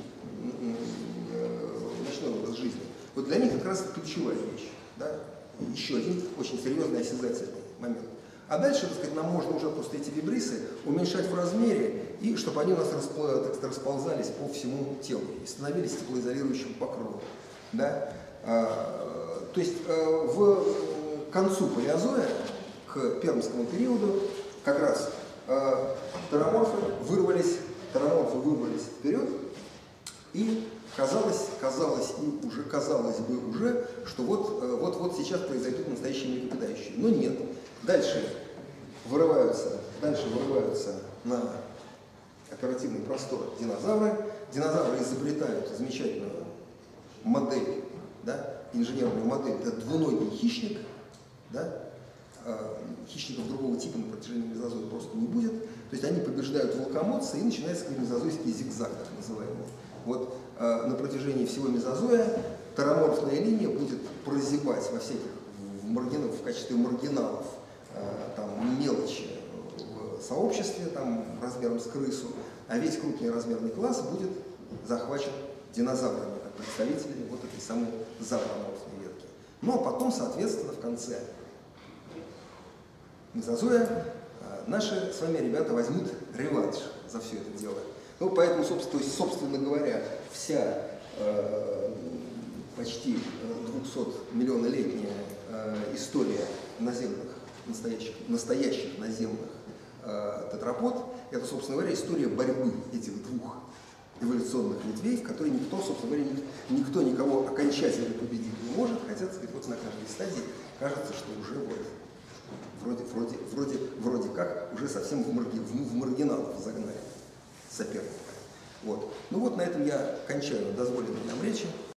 ночной образ жизни. Вот для них как раз это ключевая вещь. Да? Еще один очень серьезный осязательный момент. А дальше, так сказать, нам можно уже просто эти вибрисы уменьшать в размере, и чтобы они у нас распла- так сказать, расползались по всему телу и становились теплоизолирующим покровом. Да? А, то есть а, в к концу палеозоя, к пермскому периоду, как раз а, тероморфы вырвались, тероморфы вырвались вперед, и казалось, казалось и уже казалось бы уже, что вот, вот, вот сейчас произойдут настоящие млекопитающие. Но нет. Дальше вырываются, дальше вырываются на оперативный простор динозавры. Динозавры изобретают замечательную модель, да, инженерную модель. Это двуногий хищник. Да? Хищников другого типа на протяжении мезозоя просто не будет. То есть они побеждают волкомоца, и начинается мезозойский зигзаг, так называемый. Вот э, на протяжении всего мезозоя тероморфная линия будет прозябать во всяких в, маргинах, в качестве маргиналов э, там, мелочи в сообществе там, размером с крысу, а весь крупный размерный класс будет захвачен динозаврами, как представителями вот этой самой завроморфной ветки. Ну а потом, соответственно, в конце мезозоя э, наши с вами ребята возьмут реванш за все это дело. Ну, поэтому, собственно, то есть, собственно говоря, вся э, почти двухсотмиллионолетняя э, история наземных, настоящих, настоящих наземных э, тетрапод, это, собственно говоря, история борьбы этих двух эволюционных ветвей, в которой никто, собственно говоря, никто никого окончательно победить не может, хотя, так сказать, вот на каждой стадии кажется, что уже вот вроде, вроде, вроде, вроде как уже совсем в, марги, в, в маргиналов загнали соперника. Вот. Ну вот на этом я кончаю дозволенные нам речи.